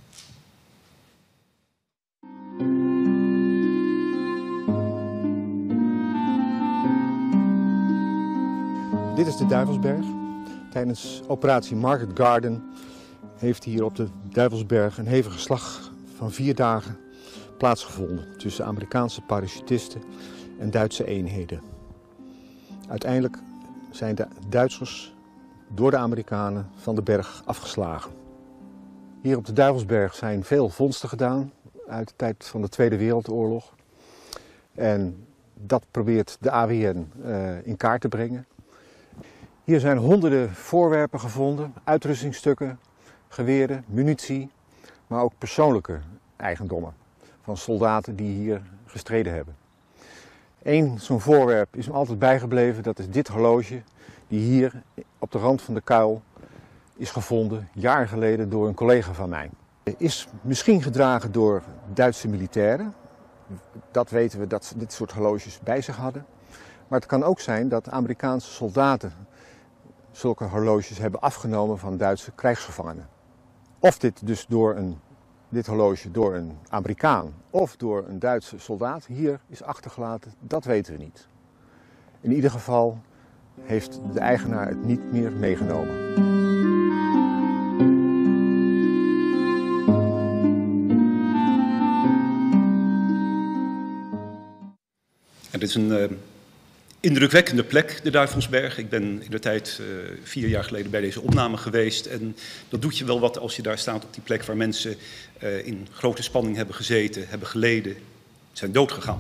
Dit is de Duivelsberg. Tijdens operatie Market Garden heeft hier op de Duivelsberg een hevige slag van 4 dagen plaatsgevonden tussen Amerikaanse parachutisten en Duitse eenheden. Uiteindelijk zijn de Duitsers door de Amerikanen van de berg afgeslagen. Hier op de Duivelsberg zijn veel vondsten gedaan uit de tijd van de Tweede Wereldoorlog. En dat probeert de AWN in kaart te brengen. Hier zijn honderden voorwerpen gevonden, uitrustingstukken, geweren, munitie, maar ook persoonlijke eigendommen van soldaten die hier gestreden hebben. Eén zo'n voorwerp is me altijd bijgebleven, dat is dit horloge die hier op de rand van de kuil is gevonden, jaren geleden door een collega van mij. Het is misschien gedragen door Duitse militairen, dat weten we dat ze dit soort horloges bij zich hadden. Maar het kan ook zijn dat Amerikaanse soldaten zulke horloges hebben afgenomen van Duitse krijgsgevangenen. Of dit horloge door een Amerikaan of door een Duitse soldaat hier is achtergelaten, dat weten we niet. In ieder geval heeft de eigenaar het niet meer meegenomen.
Het is een indrukwekkende plek, de Duivelsberg. Ik ben in de tijd 4 jaar geleden bij deze opname geweest. En dat doet je wel wat als je daar staat op die plek waar mensen in grote spanning hebben gezeten, hebben geleden, zijn doodgegaan.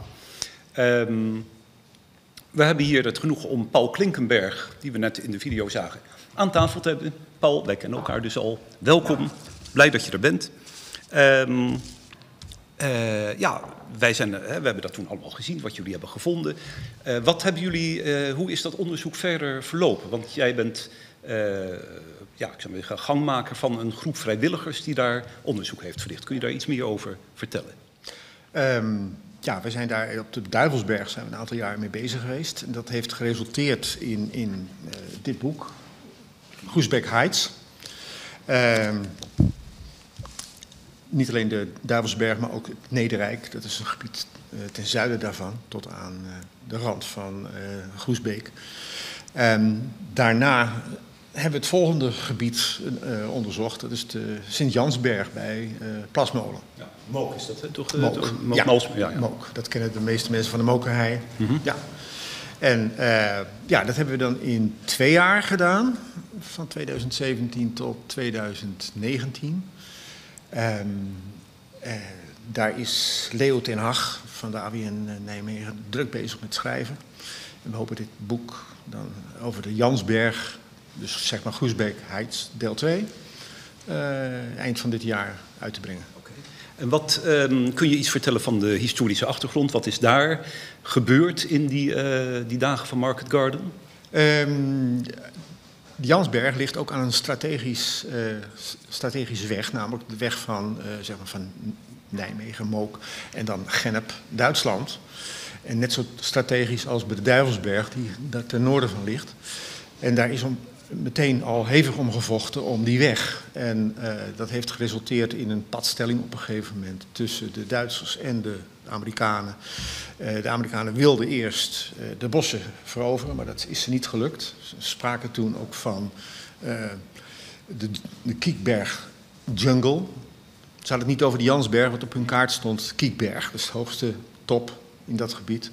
We hebben hier het genoegen om Paul Klinkenberg, die we net in de video zagen, aan tafel te hebben. Paul, wij kennen elkaar dus al. Welkom, blij dat je er bent. Ja, we hebben dat toen allemaal gezien, wat jullie hebben gevonden. Wat hebben jullie, hoe is dat onderzoek verder verlopen? Want jij bent ik zou zeggen, gangmaker van een groep vrijwilligers die daar onderzoek heeft verricht. Kun je daar iets meer over vertellen?
We zijn daar op de Duivelsberg zijn we een aantal jaar mee bezig geweest. En dat heeft geresulteerd in dit boek, Groesbeek Heights. Niet alleen de Duivelsberg, maar ook het Nederrijk. Dat is een gebied ten zuiden daarvan, tot aan de rand van Groesbeek. Daarna hebben we het volgende gebied onderzocht. Dat is de Sint-Jansberg bij Plasmolen.
Ja, Mook is dat, hè? Toch?
Mook. Mook. Dat kennen de meeste mensen van de Mokerhei. Mm-hmm. Ja. En dat hebben we dan in 2 jaar gedaan. Van 2017 tot 2019. Daar is Leo ten Hag van de AWN Nijmegen druk bezig met schrijven. En we hopen dit boek dan over de Jansberg, dus zeg maar Groesbeek Heights deel 2, eind van dit jaar uit te brengen.
Okay. En wat kun je iets vertellen van de historische achtergrond? Wat is daar gebeurd in die dagen van Market Garden?
De Jansberg ligt ook aan een strategische weg, namelijk de weg van Nijmegen, Mook en dan Gennep, Duitsland. En net zo strategisch als bij de Duivelsberg, die daar ten noorden van ligt. En daar is meteen al hevig om gevochten om die weg. En dat heeft geresulteerd in een padstelling op een gegeven moment tussen de Duitsers en de Amerikanen. De Amerikanen wilden eerst de bossen veroveren, maar dat is ze niet gelukt. Ze spraken toen ook van de Kiekberg Jungle. Ze hadden het niet over de Jansberg, want op hun kaart stond Kiekberg, dus de hoogste top in dat gebied.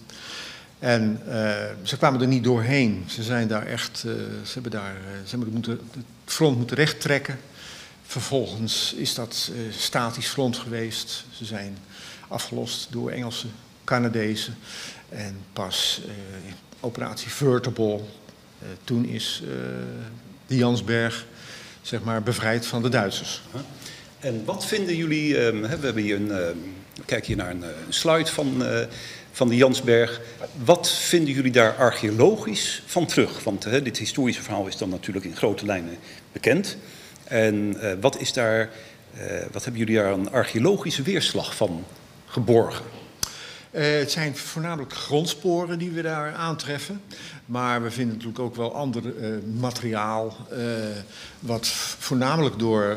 En ze kwamen er niet doorheen. Ze zijn daar echt, ze hebben het front moeten rechttrekken. Vervolgens is dat statisch front geweest. Ze zijn afgelost door Engelse, Canadezen. En pas operatie Vertable. Toen is de Jansberg zeg maar bevrijd van de Duitsers.
En wat vinden jullie, we hebben hier kijk hier naar een slide van de Jansberg. Wat vinden jullie daar archeologisch van terug? Want dit historische verhaal is dan natuurlijk in grote lijnen bekend. En wat hebben jullie daar een archeologische weerslag van geborgen?
Het zijn voornamelijk grondsporen die we daar aantreffen. Maar we vinden natuurlijk ook wel ander materiaal, wat voornamelijk door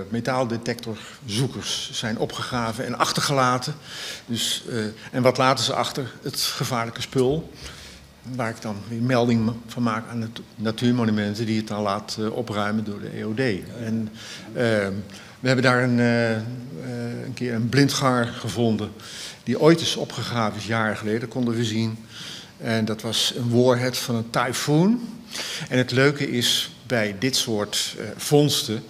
metaaldetectorzoekers zijn opgegraven en achtergelaten. Dus, en wat laten ze achter? Het gevaarlijke spul, waar ik dan weer melding van maak aan de natuurmonumenten die het dan laat opruimen door de EOD. En we hebben daar een keer een blindgaar gevonden die ooit is opgegraven, jaren geleden, konden we zien. En dat was een warhead van een tyfoon. En het leuke is bij dit soort vondsten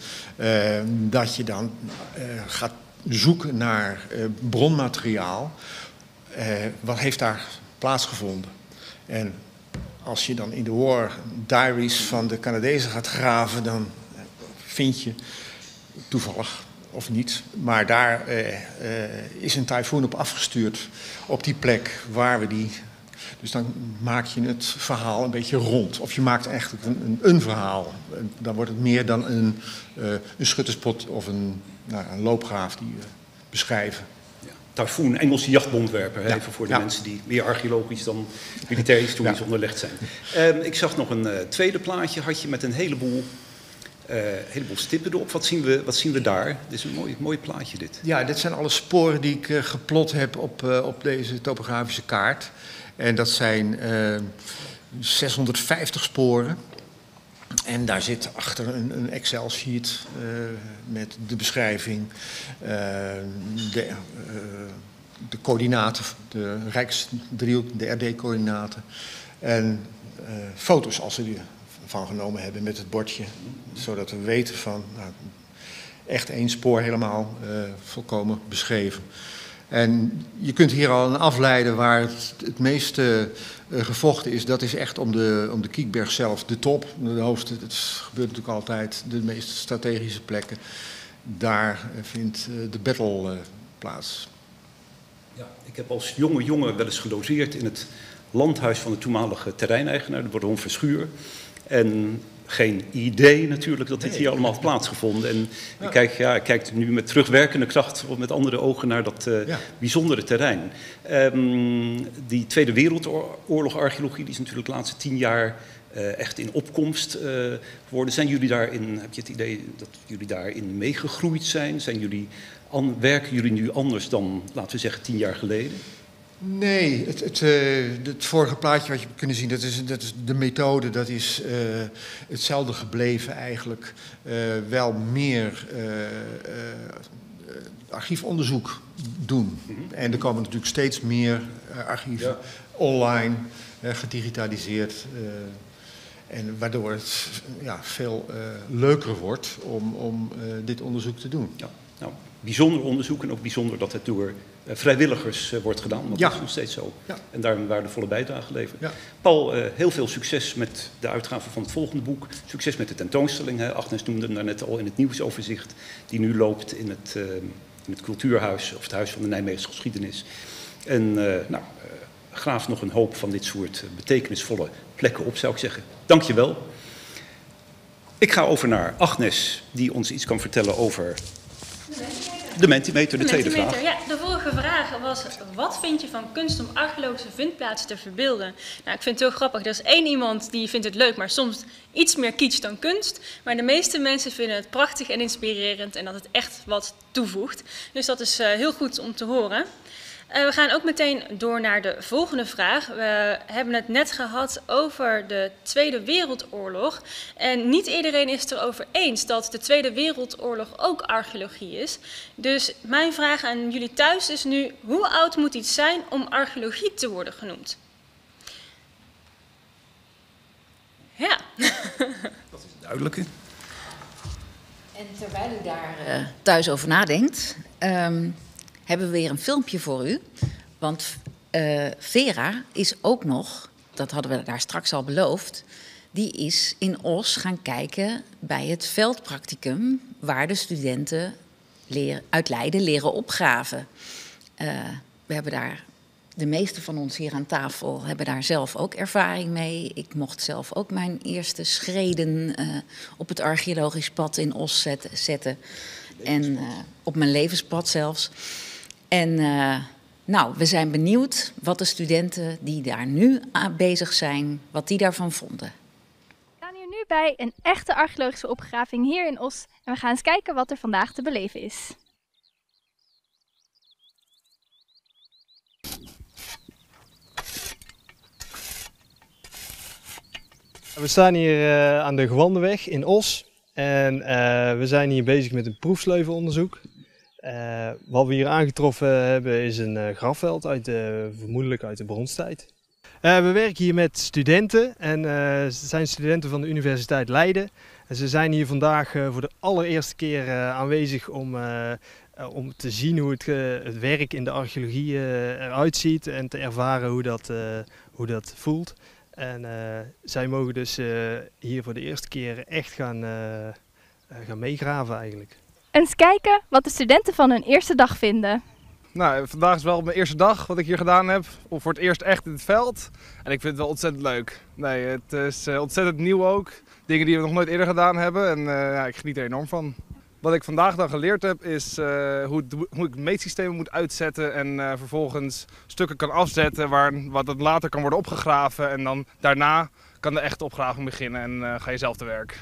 dat je dan gaat zoeken naar bronmateriaal. Wat heeft daar plaatsgevonden? En als je dan in de war diaries van de Canadezen gaat graven, dan vind je toevallig of niet, maar daar is een tyfoon op afgestuurd op die plek waar we die. Dus dan maak je het verhaal een beetje rond. Of je maakt eigenlijk een verhaal. Dan wordt het meer dan een schutterspot of een loopgraaf die we beschrijven.
Ja. Tyfoon, Engelse jachtbondwerper, ja. Even voor de mensen die meer archeologisch dan militair historisch onderlegd zijn. Ik zag nog een tweede plaatje, had je met een heleboel stippen erop. Wat zien we daar? Dit is een mooi plaatje dit.
Ja, dit zijn alle sporen die ik geplot heb op deze topografische kaart. En dat zijn 650 sporen. En daar zit achter een Excel-sheet met de beschrijving, de coördinaten, de Rijksdriehoek, de RD-coördinaten en foto's als ze die van genomen hebben met het bordje, zodat we weten van echt één spoor helemaal volkomen beschreven. En je kunt hier al afleiden waar het meeste gevochten is. Dat is echt om de Kiekberg zelf, de top, de hoogste. Het gebeurt natuurlijk altijd, de meest strategische plekken. Daar vindt de battle plaats.
Ja, ik heb als jonge jongen wel eens gelogeerd in het landhuis van de toenmalige terreineigenaar, de baron Verschuur. En geen idee natuurlijk dat dit hier allemaal heeft plaatsgevonden. En ik kijk nu met terugwerkende kracht of met andere ogen naar dat bijzondere terrein. Die Tweede Wereldoorlog archeologie die is natuurlijk de laatste 10 jaar echt in opkomst geworden. Zijn jullie daarin, heb je het idee dat jullie daarin meegegroeid zijn? Werken jullie nu anders dan, laten we zeggen, 10 jaar geleden?
Nee, het vorige plaatje wat je kunnen zien, dat is de methode, dat is hetzelfde gebleven eigenlijk. Wel meer archiefonderzoek doen. En er komen natuurlijk steeds meer archieven online, gedigitaliseerd. En waardoor het veel leuker wordt om dit onderzoek te doen.
Ja, nou, bijzonder onderzoek en ook bijzonder dat het door vrijwilligers wordt gedaan. Dat is nog steeds zo. Ja. En daar een waardevolle bijdrage leveren. Ja. Paul, heel veel succes met de uitgave van het volgende boek. Succes met de tentoonstelling. Agnes noemde hem daarnet al in het nieuwsoverzicht. Die nu loopt in het Cultuurhuis of het Huis van de Nijmeegse Geschiedenis. En graaf nog een hoop van dit soort betekenisvolle plekken op, zou ik zeggen. Dank je wel. Ik ga over naar Agnes, die ons iets kan vertellen over de Mentimeter, de tweede vraag.
Ja, de vorige vraag was, wat vind je van kunst om archeologische vindplaatsen te verbeelden? Nou, ik vind het heel grappig. Er is 1 iemand die vindt het leuk, maar soms iets meer kitsch dan kunst. Maar de meeste mensen vinden het prachtig en inspirerend en dat het echt wat toevoegt. Dus dat is heel goed om te horen. We gaan ook meteen door naar de volgende vraag. We hebben het net gehad over de Tweede Wereldoorlog. En niet iedereen is het erover eens dat de Tweede Wereldoorlog ook archeologie is. Dus mijn vraag aan jullie thuis is nu, hoe oud moet iets zijn om archeologie te worden genoemd? Ja.
Dat is duidelijk.
En terwijl u daar thuis over nadenkt, hebben we weer een filmpje voor u. Want Vera is ook nog, dat hadden we daar straks al beloofd, die is in Os gaan kijken bij het veldpracticum waar de studenten uit Leiden leren opgraven. We hebben daar, de meeste van ons hier aan tafel hebben daar zelf ook ervaring mee. Ik mocht zelf ook mijn eerste schreden op het archeologisch pad in Os zetten. En op mijn levenspad zelfs. En we zijn benieuwd wat de studenten die daar nu aan bezig zijn, wat die daarvan vonden.
We staan hier nu bij een echte archeologische opgraving hier in Os. En we gaan eens kijken wat er vandaag te beleven is.
We staan hier aan de Gewandeweg in Os. En we zijn hier bezig met een proefsleuvenonderzoek. Wat we hier aangetroffen hebben is een grafveld vermoedelijk uit de bronstijd. We werken hier met studenten en ze zijn studenten van de Universiteit Leiden. En ze zijn hier vandaag voor de allereerste keer aanwezig om te zien hoe het werk in de archeologie eruit ziet en te ervaren hoe dat voelt. En zij mogen dus hier voor de eerste keer echt gaan meegraven eigenlijk.
Eens kijken wat de studenten van hun eerste dag vinden.
Nou, vandaag is wel mijn eerste dag wat ik hier gedaan heb. Of voor het eerst echt in het veld. En ik vind het wel ontzettend leuk. Nee, het is ontzettend nieuw ook. Dingen die we nog nooit eerder gedaan hebben. En ik geniet er enorm van. Wat ik vandaag dan geleerd heb is hoe ik meetsystemen moet uitzetten. En vervolgens stukken kan afzetten wat het later kan worden opgegraven. En dan daarna kan de echte opgraving beginnen en ga je zelf te werk.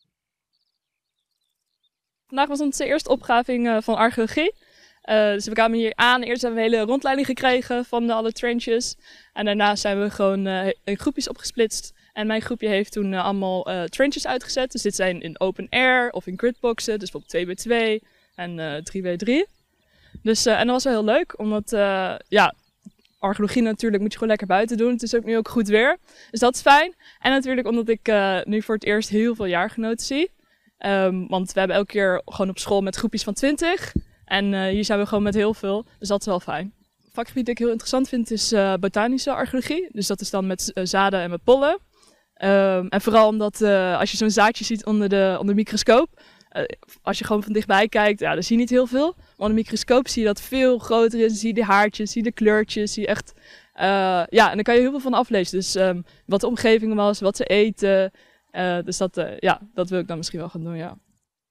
Vandaag was onze eerste opgraving van archeologie. Dus we kwamen hier aan. Eerst hebben we een hele rondleiding gekregen van alle trenches. En daarna zijn we gewoon in groepjes opgesplitst. En mijn groepje heeft toen allemaal trenches uitgezet. Dus dit zijn in open air of in gridboxen. Dus bijvoorbeeld 2x2 en 3x3. Dus, en dat was wel heel leuk. Omdat archeologie natuurlijk moet je gewoon lekker buiten doen. Het is ook nu ook goed weer. Dus dat is fijn. En natuurlijk omdat ik nu voor het eerst heel veel jaargenoten zie. Want we hebben elke keer gewoon op school met groepjes van 20. En hier zijn we gewoon met heel veel. Dus dat is wel fijn. Het vakgebied dat ik heel interessant vind is botanische archeologie. Dus dat is dan met zaden en met pollen. En vooral omdat als je zo'n zaadje ziet onder de microscoop, als je gewoon van dichtbij kijkt, ja, dan zie je niet heel veel. Maar onder een microscoop zie je dat veel groter is. Zie je de haartjes, zie je de kleurtjes, zie je echt... ja, en dan kan je heel veel van aflezen. Dus wat de omgeving was, wat ze eten. Dus dat wil ik dan misschien wel gaan doen, ja.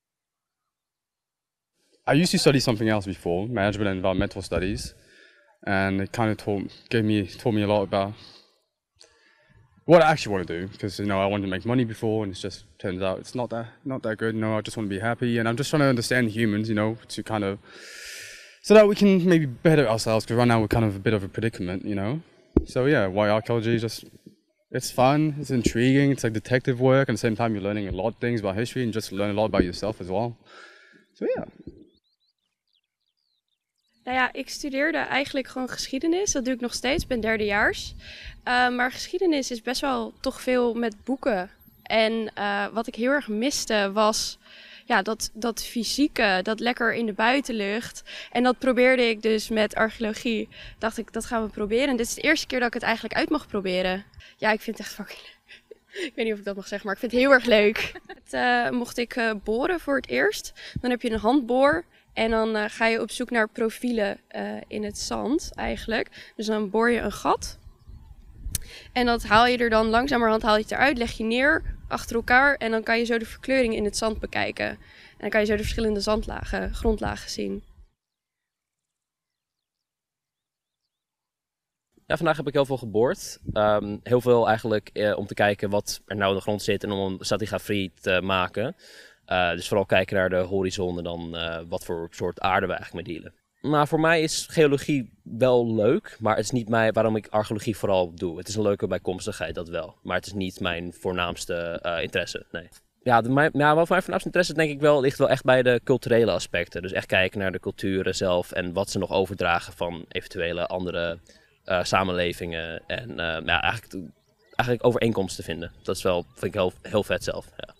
I used to study something else before, management and environmental studies. And it kind of taught me a lot about what I actually want to do, because I wanted to make money before, and it just turns out it's not that good. I just want to be happy, and I'm just trying to understand humans, to kind of so that we can maybe better ourselves. Because right now we're kind of a bit of a predicament, So yeah, why archaeology? It's fun, it's intriguing, it's like detective work, and at the same time you're learning a lot of things about history and just learn a lot about yourself as well. So yeah.
Nou ja, ik studeerde eigenlijk gewoon geschiedenis. Dat doe ik nog steeds, ik ben derdejaars. Maar geschiedenis is best wel toch veel met boeken. En wat ik heel erg miste was dat fysieke, dat lekker in de buitenlucht. En dat probeerde ik dus met archeologie. Dacht ik, dat gaan we proberen. En dit is de eerste keer dat ik het eigenlijk uit mag proberen. Ja, ik vind het echt fucking leuk. Ik weet niet of ik dat mag zeggen, maar ik vind het heel erg leuk. Mocht ik boren voor het eerst. Dan heb je een handboor. En dan ga je op zoek naar profielen in het zand eigenlijk. Dus dan boor je een gat. En dat haal je er dan langzamerhand eruit, leg je neer achter elkaar. En dan kan je zo de verkleuring in het zand bekijken. En dan kan je zo de verschillende grondlagen zien.
Ja, vandaag heb ik heel veel geboord. Heel veel eigenlijk om te kijken wat er nou in de grond zit en om een stratigrafie te maken. Dus vooral kijken naar de horizon en dan wat voor soort aarde we eigenlijk mee dealen. Maar voor mij is geologie wel leuk, maar het is niet waarom ik archeologie vooral doe. Het is een leuke bijkomstigheid, dat wel. Maar het is niet mijn voornaamste interesse, nee. Ja, wat mijn voornaamste interesse denk ik ligt wel echt bij de culturele aspecten. Dus echt kijken naar de culturen zelf en wat ze nog overdragen van eventuele andere samenlevingen. En eigenlijk overeenkomsten vinden. Dat is wel, vind ik heel vet zelf, ja.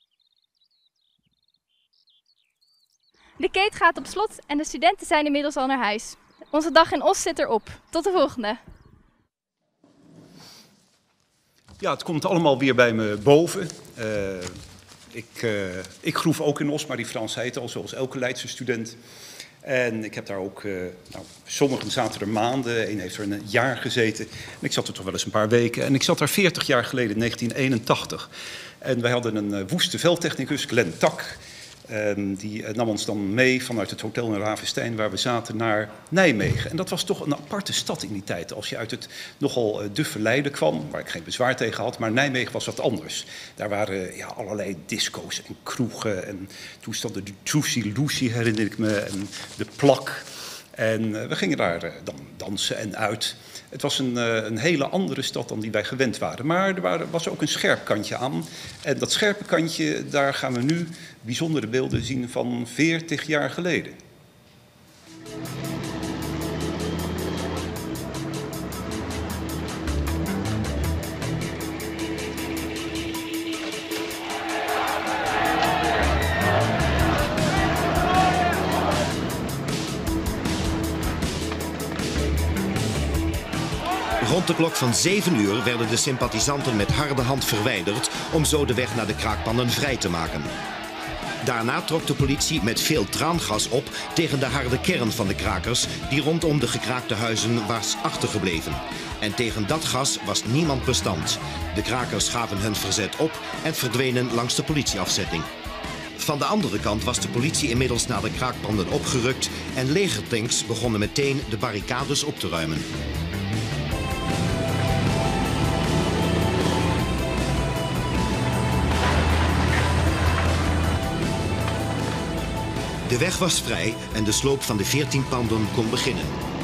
De keet gaat op slot en de studenten zijn inmiddels al naar huis. Onze dag in Os zit erop. Tot de volgende.
Ja, het komt allemaal weer bij me boven. Ik groef ook in Os, maar die Frans zei het al, zoals elke Leidse student. En ik heb daar ook, sommigen zaten er maanden, een heeft er een jaar gezeten. En ik zat er toch wel eens een paar weken. En ik zat daar 40 jaar geleden, in 1981. En wij hadden een woeste veldtechnicus, Glenn Tak. Die nam ons dan mee vanuit het hotel in Ravenstein waar we zaten naar Nijmegen. En dat was toch een aparte stad in die tijd. Als je uit het nogal duffe Leiden kwam, waar ik geen bezwaar tegen had, maar Nijmegen was wat anders. Daar waren allerlei disco's en kroegen en toestanden. De Juicy Lucy herinner ik me en de Plak. En we gingen daar dan dansen en uit. Het was een hele andere stad dan die wij gewend waren. Maar er was ook een scherp kantje aan. En dat scherpe kantje, daar gaan we nu bijzondere beelden zien van 40 jaar geleden.
Rond de klok van 7 uur werden de sympathisanten met harde hand verwijderd om zo de weg naar de kraakpannen vrij te maken. Daarna trok de politie met veel traangas op tegen de harde kern van de krakers die rondom de gekraakte huizen was achtergebleven. En tegen dat gas was niemand bestand. De krakers gaven hun verzet op en verdwenen langs de politieafzetting. Van de andere kant was de politie inmiddels naar de kraakpanden opgerukt en legertanks begonnen meteen de barricades op te ruimen. De weg was vrij en de sloop van de 14 panden kon beginnen.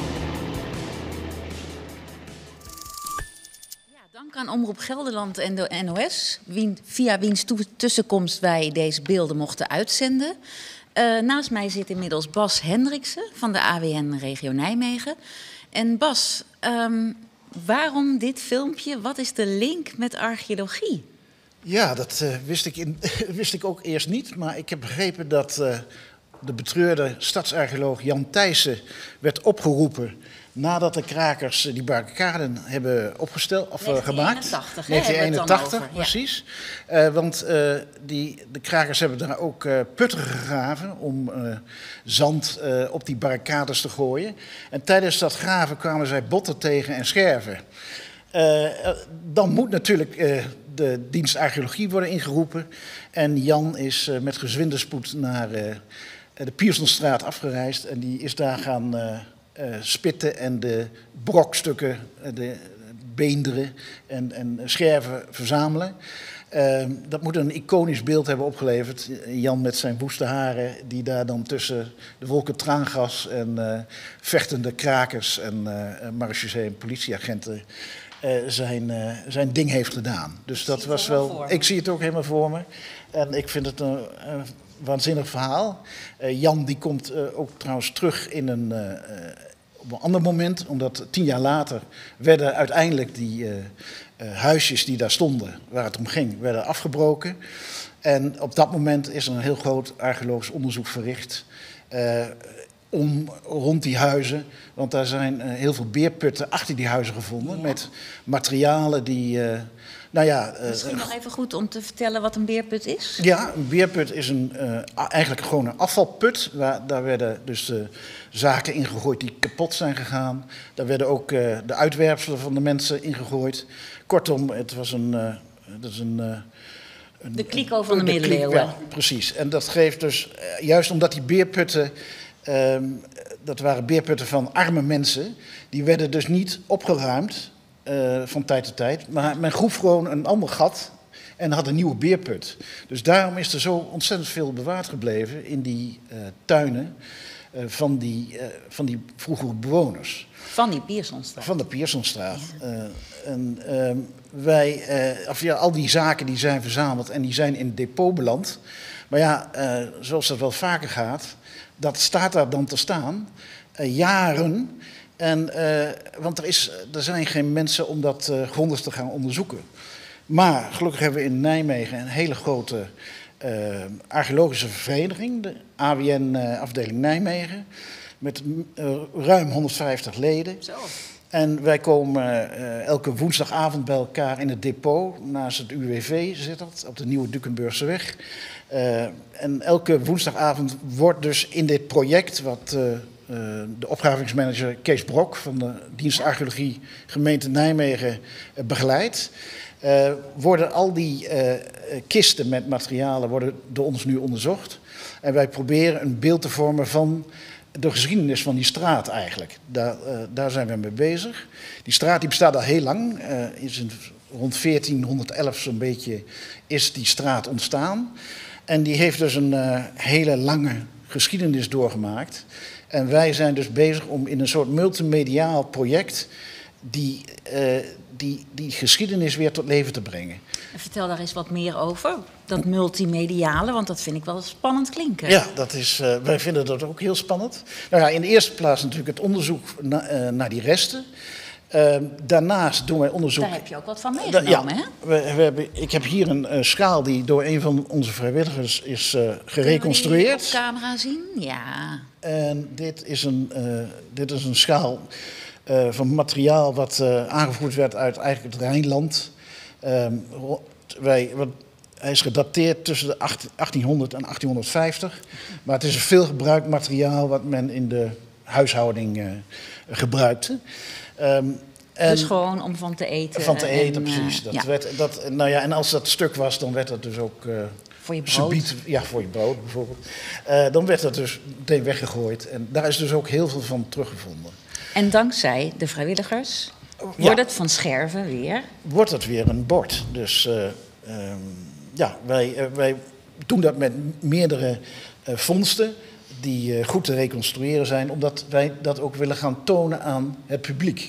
Ja, dank aan Omroep Gelderland en de NOS, via wiens tussenkomst wij deze beelden mochten uitzenden. Naast mij zit inmiddels Bas Hendriksen van de AWN Regio Nijmegen. En Bas, waarom dit filmpje? Wat is de link met archeologie?
Ja, dat wist ik ook eerst niet, maar ik heb begrepen dat de betreurde stadsarcheoloog Jan Thijssen werd opgeroepen nadat de krakers die barricaden hebben opgesteld of gemaakt.
1981,
1981, precies. Want de krakers hebben daar ook putten gegraven om zand op die barricades te gooien. En tijdens dat graven kwamen zij botten tegen en scherven. Dan moet natuurlijk de dienst archeologie worden ingeroepen. En Jan is met gezwinde spoed naar de Piersonstraat afgereisd. En die is daar gaan spitten en de brokstukken, de beenderen en scherven verzamelen. Dat moet een iconisch beeld hebben opgeleverd. Jan met zijn woeste haren, die daar dan tussen de wolken traangas en vechtende krakers en marechaussee en politieagenten zijn ding heeft gedaan. Dus dat was wel. Ik zie het ook helemaal voor me. En ik vind het een waanzinnig verhaal. Jan die komt ook trouwens terug in op een ander moment, omdat 10 jaar later werden uiteindelijk die huisjes die daar stonden, waar het om ging, werden afgebroken. En op dat moment is er een heel groot archeologisch onderzoek verricht rond die huizen. Want daar zijn heel veel beerputten achter die huizen gevonden met materialen die...
Misschien nog even goed om te vertellen wat een beerput is?
Ja, een beerput is eigenlijk gewoon een afvalput. Daar werden dus zaken ingegooid die kapot zijn gegaan. Daar werden ook de uitwerpselen van de mensen ingegooid. Kortom, het was
de kliko van de middeleeuwen.
Ja, precies. En dat geeft dus, juist omdat die beerputten... dat waren beerputten van arme mensen. Die werden dus niet opgeruimd van tijd tot tijd. Maar men groef gewoon een ander gat en had een nieuwe beerput. Dus daarom is er zo ontzettend veel bewaard gebleven in die tuinen van die vroegere bewoners.
Van die Piersonstraat.
Van de Piersonstraat. Ja. Al die zaken die zijn verzameld en die zijn in het depot beland. Maar ja, zoals dat wel vaker gaat, dat staat daar dan te staan, jaren. Want er zijn geen mensen om dat grondig te gaan onderzoeken. Maar gelukkig hebben we in Nijmegen een hele grote archeologische vereniging, de AWN-afdeling Nijmegen, met ruim 150 leden.
Zo.
En wij komen elke woensdagavond bij elkaar in het depot, naast het UWV zit dat, op de Nieuwe Dukenburgseweg. En elke woensdagavond wordt dus in dit project, wat de opgravingsmanager Kees Brok van de dienst archeologie gemeente Nijmegen begeleidt, worden al die kisten met materialen worden door ons nu onderzocht. En wij proberen een beeld te vormen van de geschiedenis van die straat eigenlijk. Daar zijn we mee bezig. Die straat die bestaat al heel lang. Rond 1411 zo'n beetje is die straat ontstaan. En die heeft dus een hele lange geschiedenis doorgemaakt. En wij zijn dus bezig om in een soort multimediaal project die geschiedenis weer tot leven te brengen.
Vertel daar eens wat meer over, dat multimediale, want dat vind ik wel spannend klinken.
Ja, wij vinden dat ook heel spannend. Nou ja, in de eerste plaats natuurlijk het onderzoek naar die resten. Daarnaast doen wij onderzoek...
Daar heb je ook wat van meegenomen, hè?
Ik heb hier een schaal die door een van onze vrijwilligers is gereconstrueerd.
Kunnen we die op camera zien? Ja.
En dit is een schaal van materiaal wat aangevoerd werd uit eigenlijk het Rijnland. Hij is gedateerd tussen de 1800 en 1850. Maar het is een veelgebruikt materiaal wat men in de huishouding gebruikte.
Dus gewoon om van te eten.
Van te eten, precies. En als dat stuk was, dan werd dat dus ook...
voor je brood?
Voor je brood bijvoorbeeld. Dan werd dat dus meteen weggegooid. En daar is dus ook heel veel van teruggevonden.
En dankzij de vrijwilligers wordt het van scherven weer?
Wordt het weer een bord. Dus wij doen dat met meerdere vondsten die goed te reconstrueren zijn, omdat wij dat ook willen gaan tonen aan het publiek.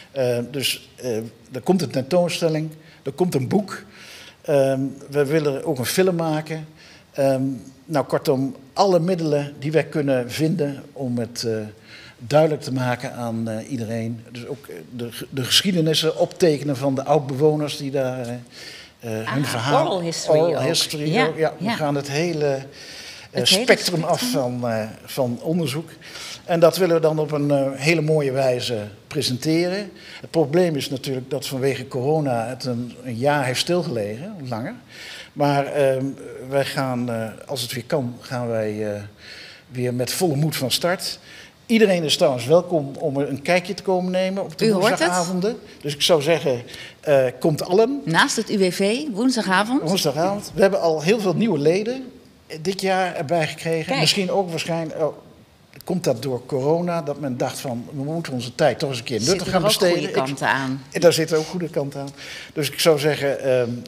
Er komt een tentoonstelling, er komt een boek. We willen ook een film maken. Kortom, alle middelen die wij kunnen vinden om het duidelijk te maken aan iedereen. Dus ook de geschiedenissen optekenen van de oud-bewoners die daar hun verhaal...
Oral history.
We gaan het hele spectrum af van onderzoek. En dat willen we dan op een hele mooie wijze presenteren. Het probleem is natuurlijk dat vanwege corona het een jaar heeft stilgelegen, langer. Maar wij gaan, als het weer kan, gaan wij weer met volle moed van start. Iedereen is trouwens welkom om een kijkje te komen nemen op de woensdagavonden. Dus ik zou zeggen, komt allen.
Naast het UWV, woensdagavond.
Woensdagavond. We hebben al heel veel nieuwe leden dit jaar erbij gekregen.
Kijk.
Misschien ook waarschijnlijk... Komt dat door corona, dat men dacht van, we moeten onze tijd toch eens een keer nuttig gaan besteden.
Daar zitten ook goede kanten aan.
Daar zitten ook goede kanten aan. Dus ik zou zeggen,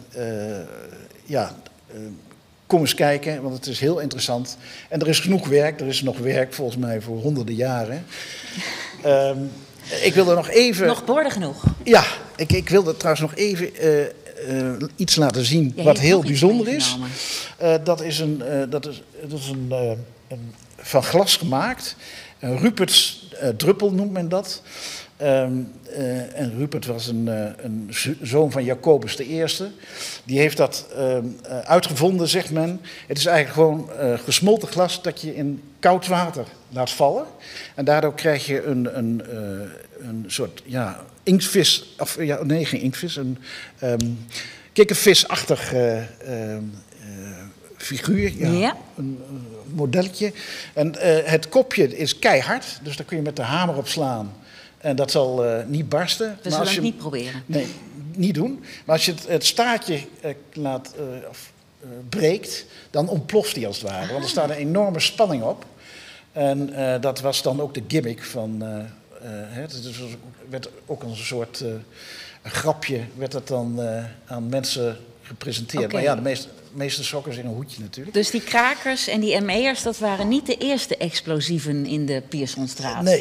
kom eens kijken, want het is heel interessant. En er is genoeg werk, er is nog werk volgens mij voor honderden jaren. Ik wil er nog even...
Nog borden genoeg.
Ja, ik wilde trouwens nog even iets laten zien wat heel bijzonder is. Dat is een van glas gemaakt. Een Ruperts druppel noemt men dat. En Rupert was een zoon van Jacobus I. Die heeft dat uitgevonden, zegt men. Het is eigenlijk gewoon gesmolten glas dat je in koud water laat vallen. En daardoor krijg je een soort inktvis, geen inktvis, een kikkervisachtig figuur, een modelletje. En het kopje is keihard, dus daar kun je met de hamer op slaan. En dat zal niet barsten.
We zullen het niet proberen.
Nee, niet doen. Maar als je het staartje breekt, dan ontploft die als het ware. Want er staat een enorme spanning op. En dat was dan ook de gimmick van... het werd ook als een soort een grapje werd dat dan aan mensen gepresenteerd.
Okay.
Maar ja, de meeste sokkers in een hoedje natuurlijk.
Dus die krakers en die ME'ers, dat waren niet de eerste explosieven in de Piersonstraat?
Nee,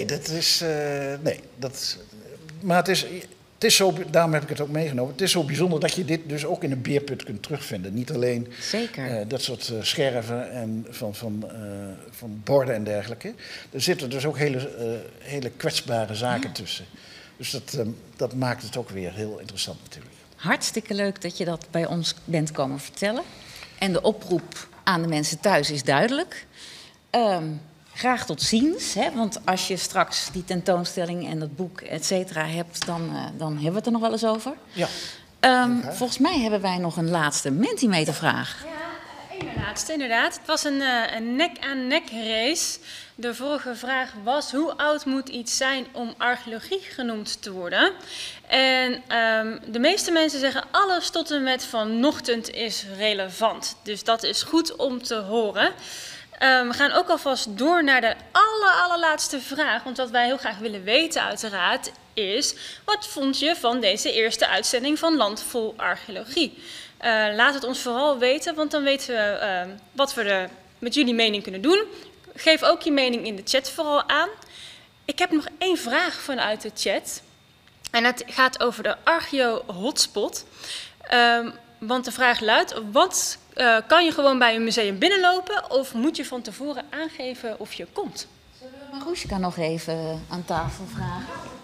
maar het is zo, daarom heb ik het ook meegenomen. Het is zo bijzonder dat je dit dus ook in een beerput kunt terugvinden. Niet alleen dat soort scherven en van borden en dergelijke. Er zitten dus ook hele kwetsbare zaken tussen. Dus dat maakt het ook weer heel interessant natuurlijk.
Hartstikke leuk dat je dat bij ons bent komen vertellen. En de oproep aan de mensen thuis is duidelijk. Graag tot ziens, hè? Want als je straks die tentoonstelling en dat boek, et cetera, hebt, dan hebben we het er nog wel eens over.
Ja.
Volgens mij hebben wij nog een laatste Mentimeter-vraag.
Ja, één laatste, inderdaad. Het was een nek-aan-nek race. De vorige vraag was, hoe oud moet iets zijn om archeologie genoemd te worden? En de meeste mensen zeggen, alles tot en met vanochtend is relevant. Dus dat is goed om te horen. We gaan ook alvast door naar de allerlaatste vraag. Want wat wij heel graag willen weten uiteraard is, wat vond je van deze eerste uitzending van Land Vol Archeologie? Laat het ons vooral weten, want dan weten we wat we er met jullie mening kunnen doen. Geef ook je mening in de chat vooral aan. Ik heb nog één vraag vanuit de chat. En het gaat over de Archeo-hotspot. Want de vraag luidt, wat kan je gewoon bij een museum binnenlopen of moet je van tevoren aangeven of je komt?
Zullen we Maruschka nog even aan tafel vragen?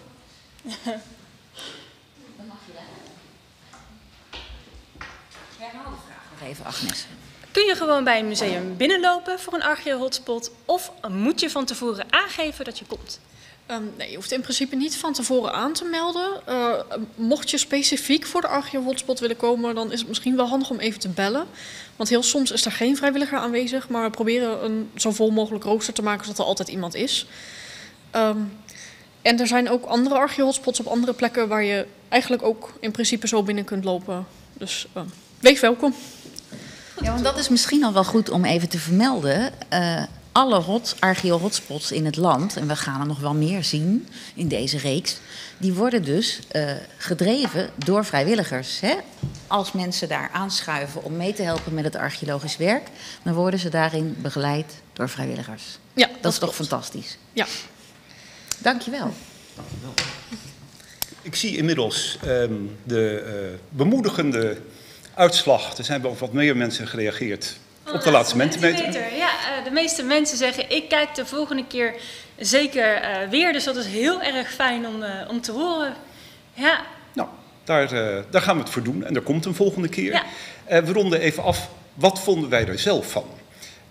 Dan mag je dat. Herhaal de vraag nog even, Agnes.
Kun je gewoon bij een museum binnenlopen voor een Archeo-hotspot of moet je van tevoren aangeven dat je komt?
Nee, je hoeft in principe niet van tevoren aan te melden. Mocht je specifiek voor de Archeo-hotspot willen komen, dan is het misschien wel handig om even te bellen. Want heel soms is er geen vrijwilliger aanwezig, maar we proberen een zo vol mogelijk rooster te maken, zodat er altijd iemand is. En er zijn ook andere Archeo-hotspots op andere plekken waar je eigenlijk ook in principe zo binnen kunt lopen. Dus wees welkom.
Ja, want dat is misschien al wel goed om even te vermelden. Alle Archeo-hotspots in het land, en we gaan er nog wel meer zien in deze reeks, die worden dus gedreven door vrijwilligers. Hè? Als mensen daar aanschuiven om mee te helpen met het archeologisch werk, dan worden ze daarin begeleid door vrijwilligers.
Ja,
dat is toch fantastisch?
Ja.
Dankjewel.
Dankjewel. Ik zie inmiddels de bemoedigende uitslag. Er zijn wel wat meer mensen gereageerd op de laatste Mentimeter.
Ja, de meeste mensen zeggen, ik kijk de volgende keer zeker weer. Dus dat is heel erg fijn om te horen. Ja.
Nou, daar gaan we het voor doen. En er komt een volgende keer.
Ja.
We ronden even af, wat vonden wij er zelf van?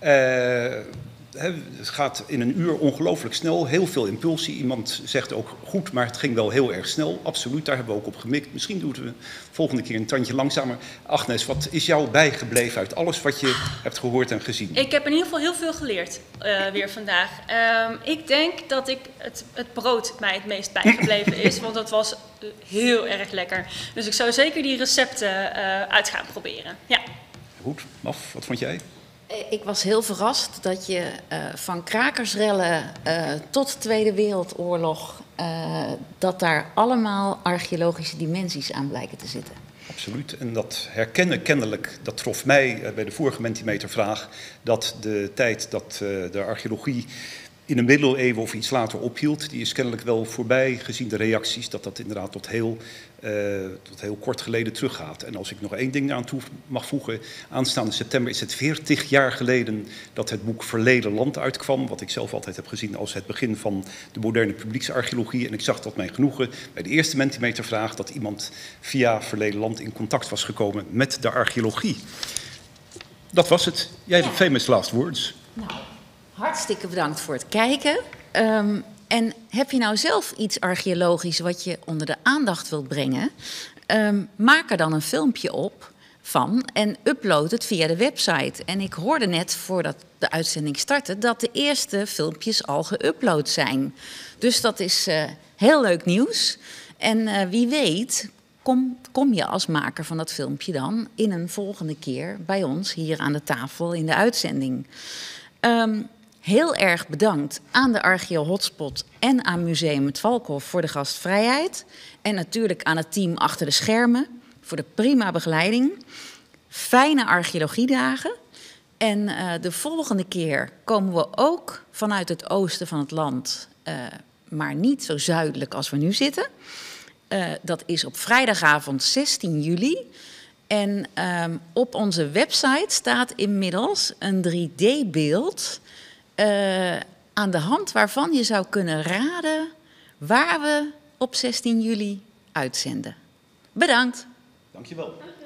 Het gaat in een uur ongelooflijk snel, heel veel impulsie. Iemand zegt ook goed, maar het ging wel heel erg snel. Absoluut, daar hebben we ook op gemikt. Misschien doen we volgende keer een tandje langzamer. Agnes, wat is jou bijgebleven uit alles wat je hebt gehoord en gezien?
Ik heb in ieder geval heel veel geleerd weer vandaag. Ik denk dat het brood mij het meest bijgebleven is, want dat was heel erg lekker. Dus ik zou zeker die recepten uit gaan proberen. Ja.
Goed, Maf, wat vond jij?
Ik was heel verrast dat je van krakersrellen tot Tweede Wereldoorlog, dat daar allemaal archeologische dimensies aan blijken te zitten.
Absoluut. En dat herkennen kennelijk, dat trof mij bij de vorige Mentimeter-vraag, dat de tijd dat de archeologie in de middeleeuwen of iets later ophield, die is kennelijk wel voorbij gezien de reacties, dat inderdaad tot heel kort geleden teruggaat. En als ik nog één ding aan toe mag voegen, aanstaande september is het 40 jaar geleden dat het boek Verleden Land uitkwam, wat ik zelf altijd heb gezien als het begin van de moderne publieksarcheologie. En ik zag tot mijn genoegen bij de eerste Mentimeter-vraag dat iemand via Verleden Land in contact was gekomen met de archeologie. Dat was het. Jij hebt famous last words.
Nou, hartstikke bedankt voor het kijken. En heb je nou zelf iets archeologisch wat je onder de aandacht wilt brengen? Maak er dan een filmpje op van en upload het via de website. En ik hoorde net, voordat de uitzending startte, dat de eerste filmpjes al geüpload zijn. Dus dat is heel leuk nieuws. En wie weet kom je als maker van dat filmpje dan in een volgende keer bij ons hier aan de tafel in de uitzending. Heel erg bedankt aan de Archeo Hotspot en aan Museum het Valkhof voor de gastvrijheid. En natuurlijk aan het team achter de schermen voor de prima begeleiding. Fijne archeologiedagen. En de volgende keer komen we ook vanuit het oosten van het land, maar niet zo zuidelijk als we nu zitten. Dat is op vrijdagavond 16 juli. En op onze website staat inmiddels een 3D-beeld aan de hand waarvan je zou kunnen raden waar we op 16 juli uitzenden. Bedankt.
Dankjewel.